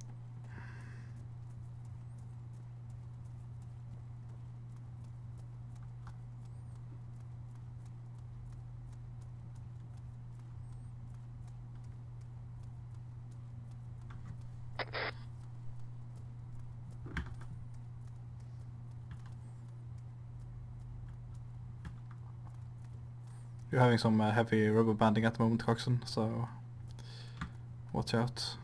You're having some uh, heavy rubber banding at the moment, Coxon, so watch out.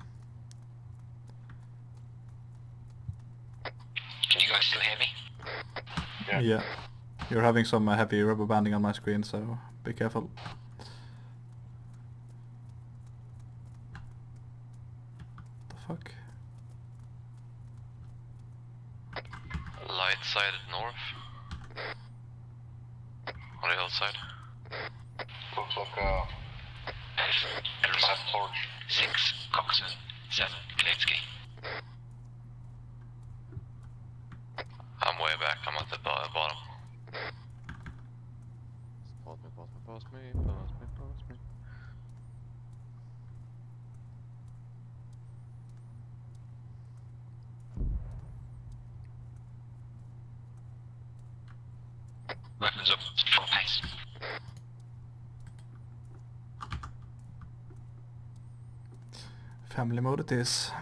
Can you guys still hear me? Yeah. yeah. You're having some uh, heavy rubber banding on my screen, so be careful. The fuck? Light side north. On the hillside. Looks like a map torch. Six, Coxon, seven, Kalitsky. I'm way back, I'm at the bo bottom. Pause me, pause me, pause me, pause me, pause me. Weapons up, full pace. Family mode it is.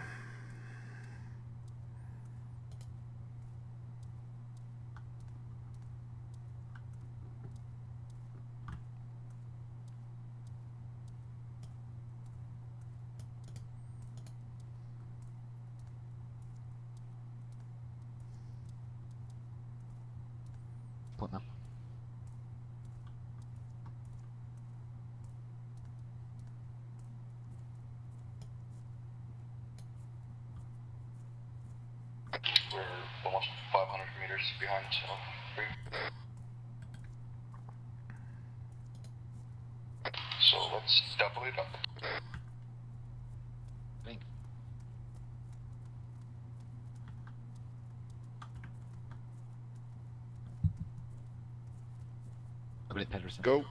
Put now. We're almost five hundred meters behind uh, three. So let's double it up. Blink. I believe Pedersen. Go!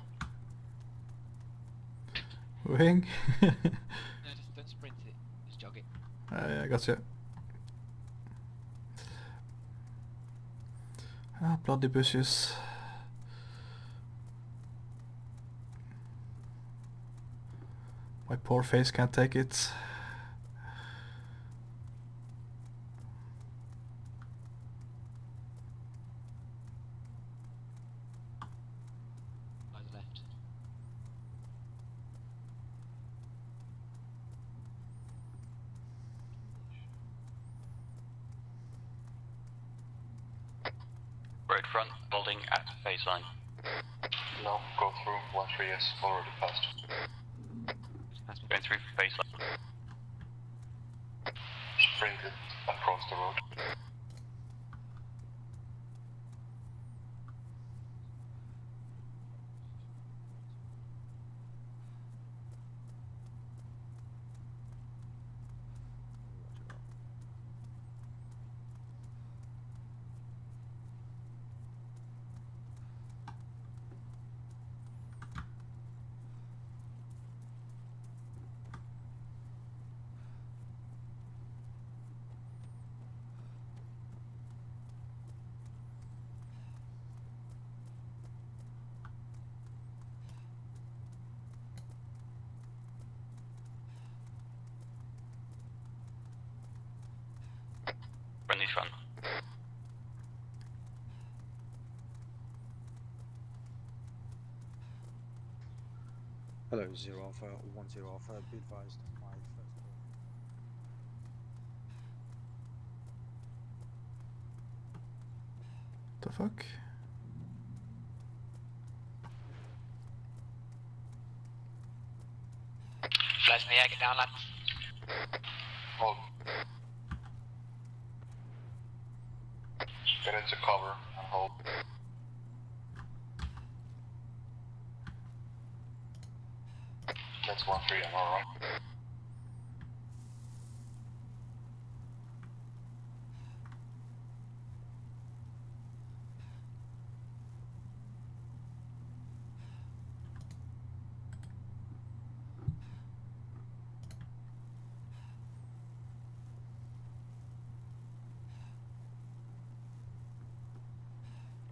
Wing. No, just don't sprint it. Just jog it. I, I got you. Ah, bloody bushes. My poor face can't take it. By the left. Road front, building at phase line. No, go through. one three is already passed. Going through phase line. Sprint it across the road. Friendly front. Hello, zero alpha, one zero alpha, be advised, my first call. The fuck? Flash in the air, get down, lads. Hold. Get into cover and hold. That's one three on our right.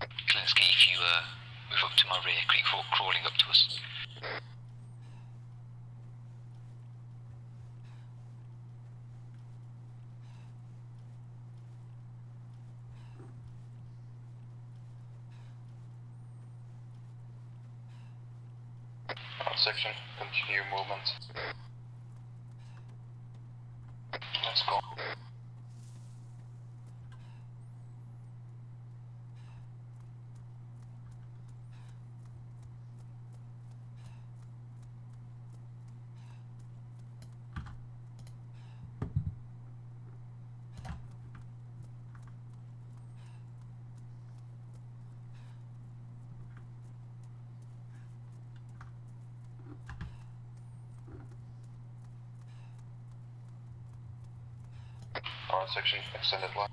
Klinsky, if you uh, move up to my rear, creep fork crawling up to us. Section, continue movement. Let's go. Alright, section, extended line.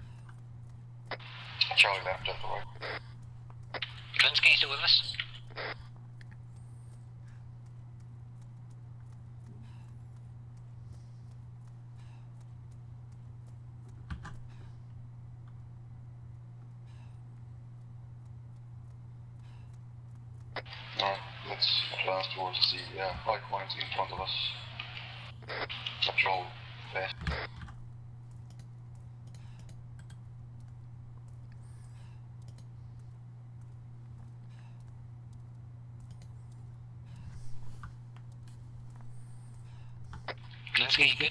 Charlie left at the right. Klinsky, you still with us? Alright, let's advance towards the uh, high point in front of us. Patrol fast. Klinsky, you good?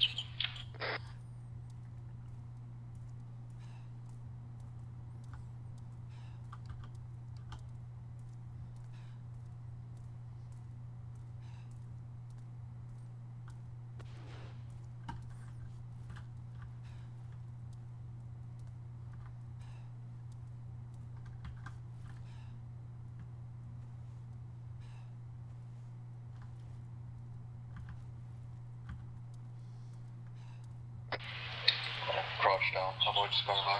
Crouch down, avoid skyline.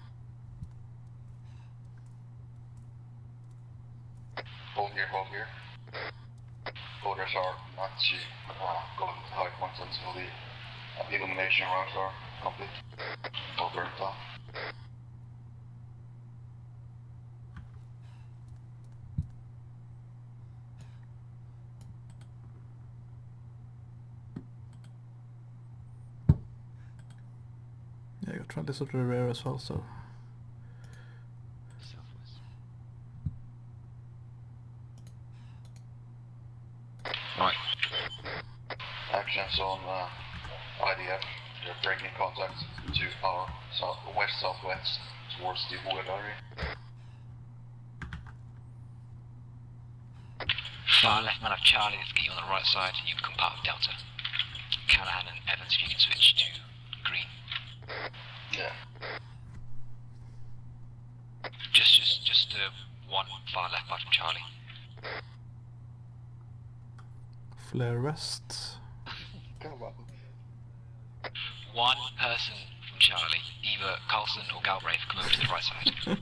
Hold here, hold here. Orders are not to uh, go to the high points until the uh, illumination rounds are complete. Over and down. Yeah, I got trying this up to the rear as well, so. Right. Actions on uh, I D F. They're breaking contact to our south, west southwest towards the wood area. Far left man of Charlie, let's get you on the right side. You become part of Delta. Callahan and Evans, if you can switch to green. Yeah. Just, just, just uh, one far left bottom Charlie. Flare west. Come on. One person from Charlie, either Carlson or Galbraith, come over to the right side.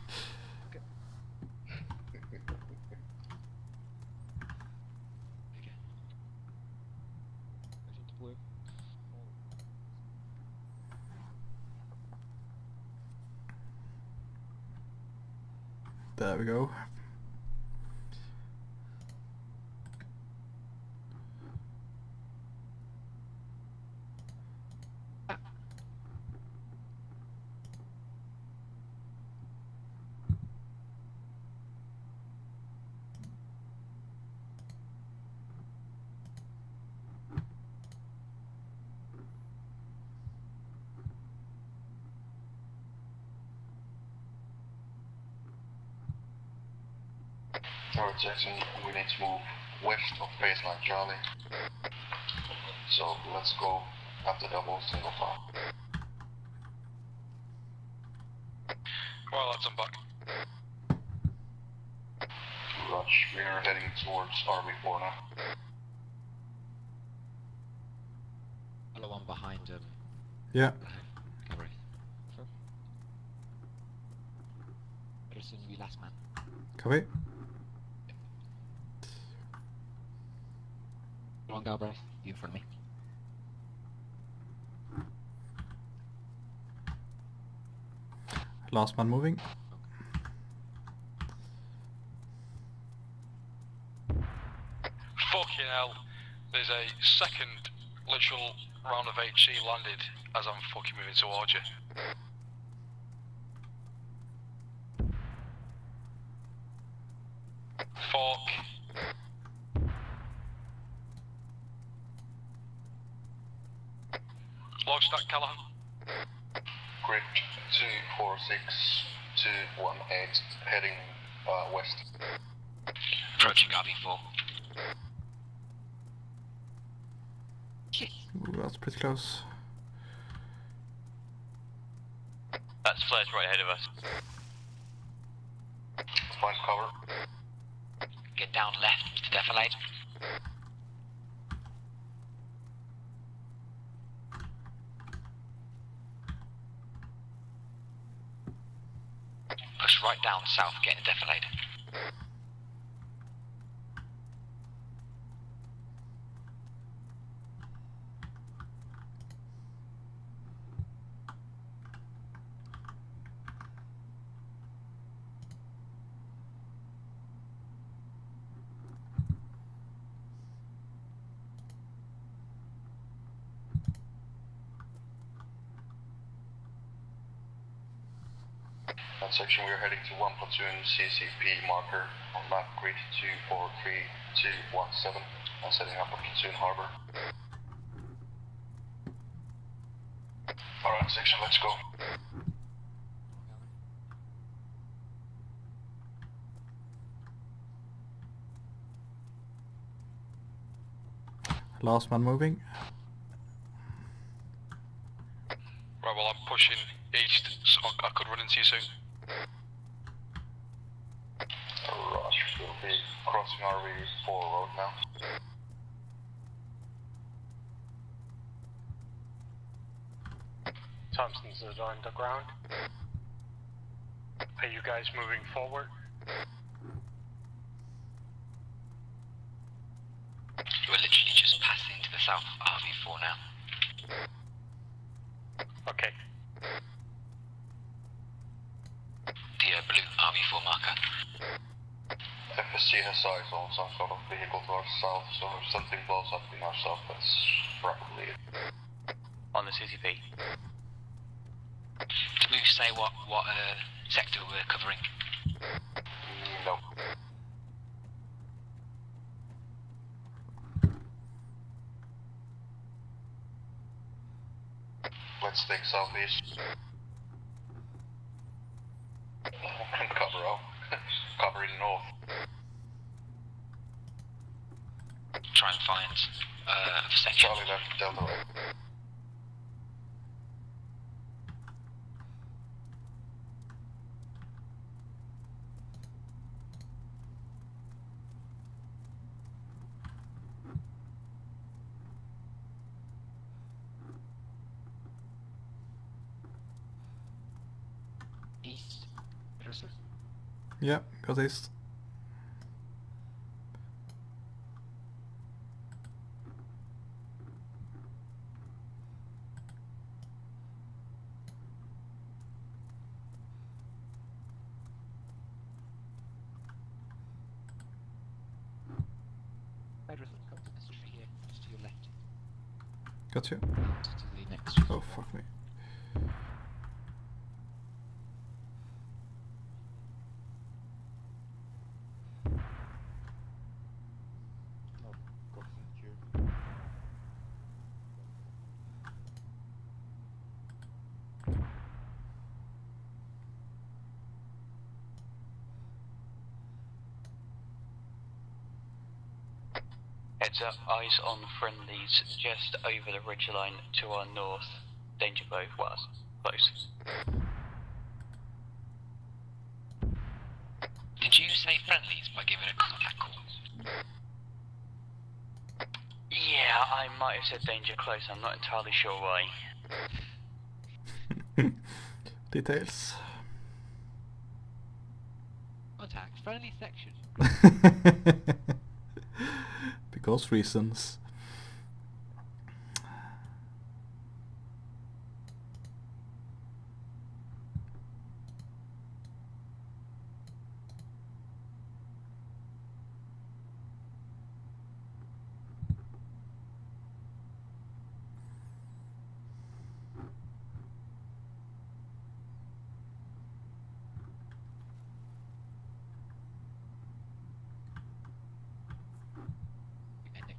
There we go. Alright, Jackson, we need to move west of baseline Charlie. So let's go at the double single file. Well, lads, I'm back. Rush, we are heading towards R V four now. Hello, one behind him. Yeah. Galbraith. Pedersen, we last man. Copy. Come on, Galbraith, you in front of me. Last man moving. personnel. There's a second literal round of H E landed as I'm fucking moving towards you. Fork. Log stack, Callahan. Grid two four six two one eight, heading uh, west. Approaching R V four. Ooh, that's pretty close. That's flares right ahead of us. Find cover. Get down left to defilade. Push right down south, get in defilade. That section, we are heading to one platoon C C P marker on map grid two four three two one seven and setting up a platoon harbor. Alright, section, let's go. Last man moving. Right, well I'm pushing east, so I could run into you soon. Rush, we'll be crossing R V four road now. Thompson's is on the ground. Are you guys moving forward? We're literally just passing to the south of R V four now. Okay. The uh, blue R V four marker. F S C has eyes on some sort of vehicle to our south, so if something blows up in our south, that's probably it. On the C C P. Did we say what, what uh, sector we're covering? No. Let's take southeast. Cover out. Cover in north. Try and find uh, a section. Charlie left, Delta right. East. Pedersen. Yeah, got east. Pedersen, come to this tree here, just to your left. Got you. Just to the next. Oh, fuck me. Heads up, eyes on friendlies just over the ridgeline to our north. Danger both was close. Did you say friendlies by giving a contact call? Yeah, I might have said danger close, I'm not entirely sure why. Details. Contact, friendly section. Because reasons.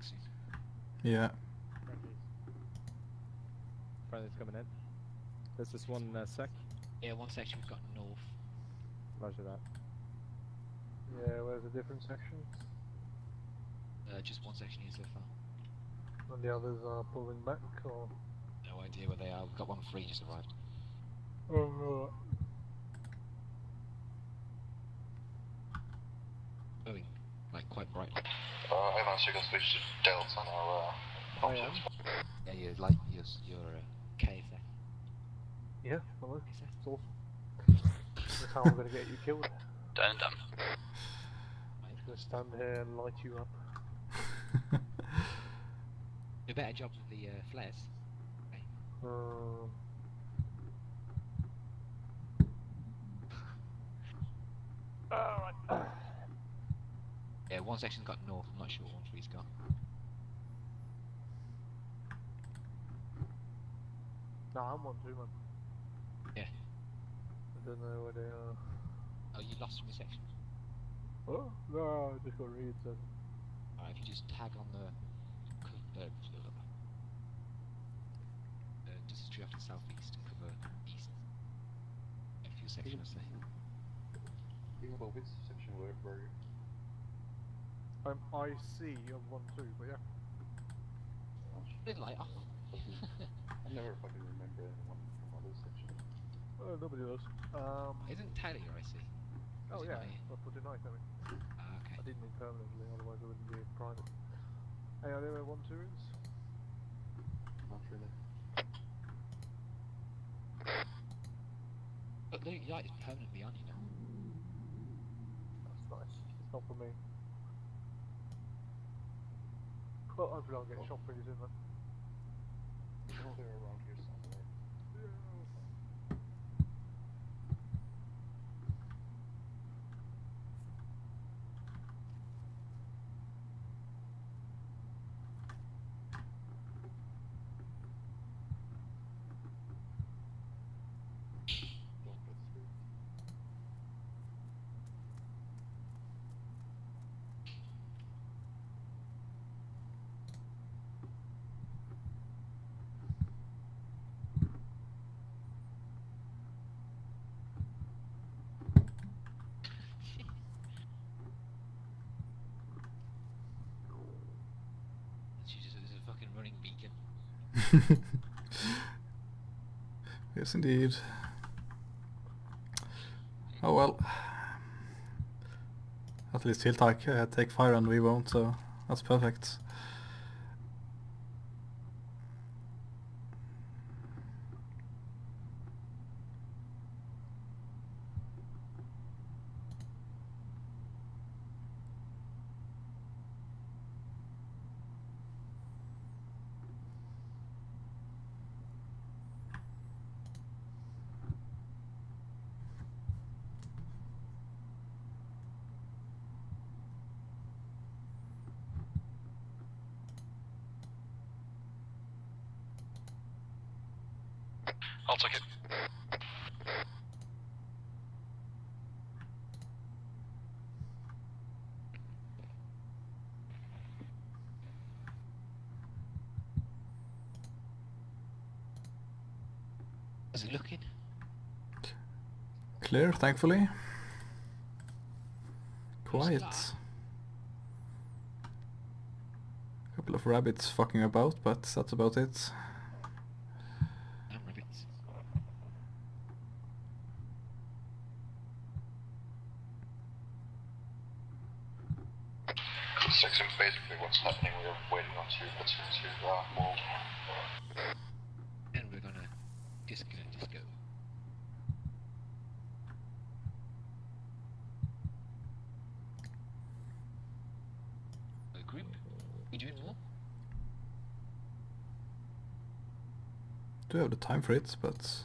soon. Yeah. Friendly's coming in. There's this one uh, sec. Yeah, one section we've got north. Roger that. Yeah, where's the different sections? Uh, just one section here so far. And the others are pulling back, or? No idea where they are. We've got one free just arrived. Oh, Going, like, quite brightly. Uh, Evans, you can switch to Delta now. Uh, I am. Yeah, you're like, you're, you're uh, K F F. Yeah, well, it's awesome. That's how I'm gonna get you killed. Done, done. I'm just gonna stand here and light you up. Do a better job with the uh, flares. Okay. Um, Alright. Yeah, one section's got north, I'm not sure what one three's got. No, I'm one two, man. Yeah. I don't know where they are. Oh, you lost from your section? Oh, no, I just got read so. Alright, if you just tag on the... Uh, uh, just straight off to southeast and cover east. A few sections, I say. Well, which section were, were you? I'm I C of one two, but yeah. Bit light off. I never fucking remember anyone from other sections. Oh, nobody does. Um, Isn't Tyler your I C? Oh Is it yeah, not here? I put it night, I mean. Ah, okay. I didn't mean permanently, otherwise I wouldn't be private. Hey, are there where one two is? Not really. But the light is permanently on, you know. That's nice. It's not for me. Well, hopefully I'll get shot pretty soon then. Oh, they're around here somewhere. Don't get through. She's just a fucking running beacon. Yes, indeed. Oh well. At least he'll take, uh, take fire and we won't, so that's perfect. I'll take it. How's it looking? Clear, thankfully. Quiet. Couple of rabbits fucking about, but that's about it. Damn rabbits. Section basically what's happening, we're waiting on two platoon to uh, move. And we're gonna disco disco. A group? We doing more? Do have the time for it, but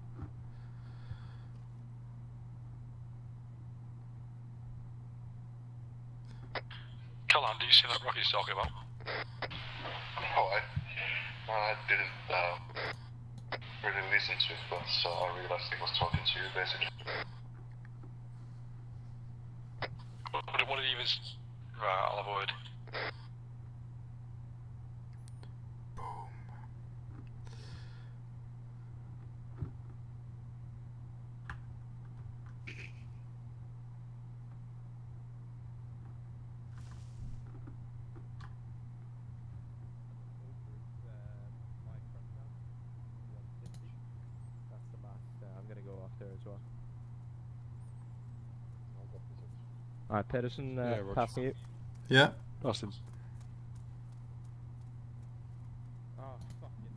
Callahan, do you see that rock he's talking about? Oh, I, I didn't uh, really listen to it, but uh, I realized he was talking to you basically. What, what did he was... Right, I'll avoid. here as well. Alright, Pedersen, uh, Yeah, Roger. passing you. Yeah. Pass him. Oh, fuck it.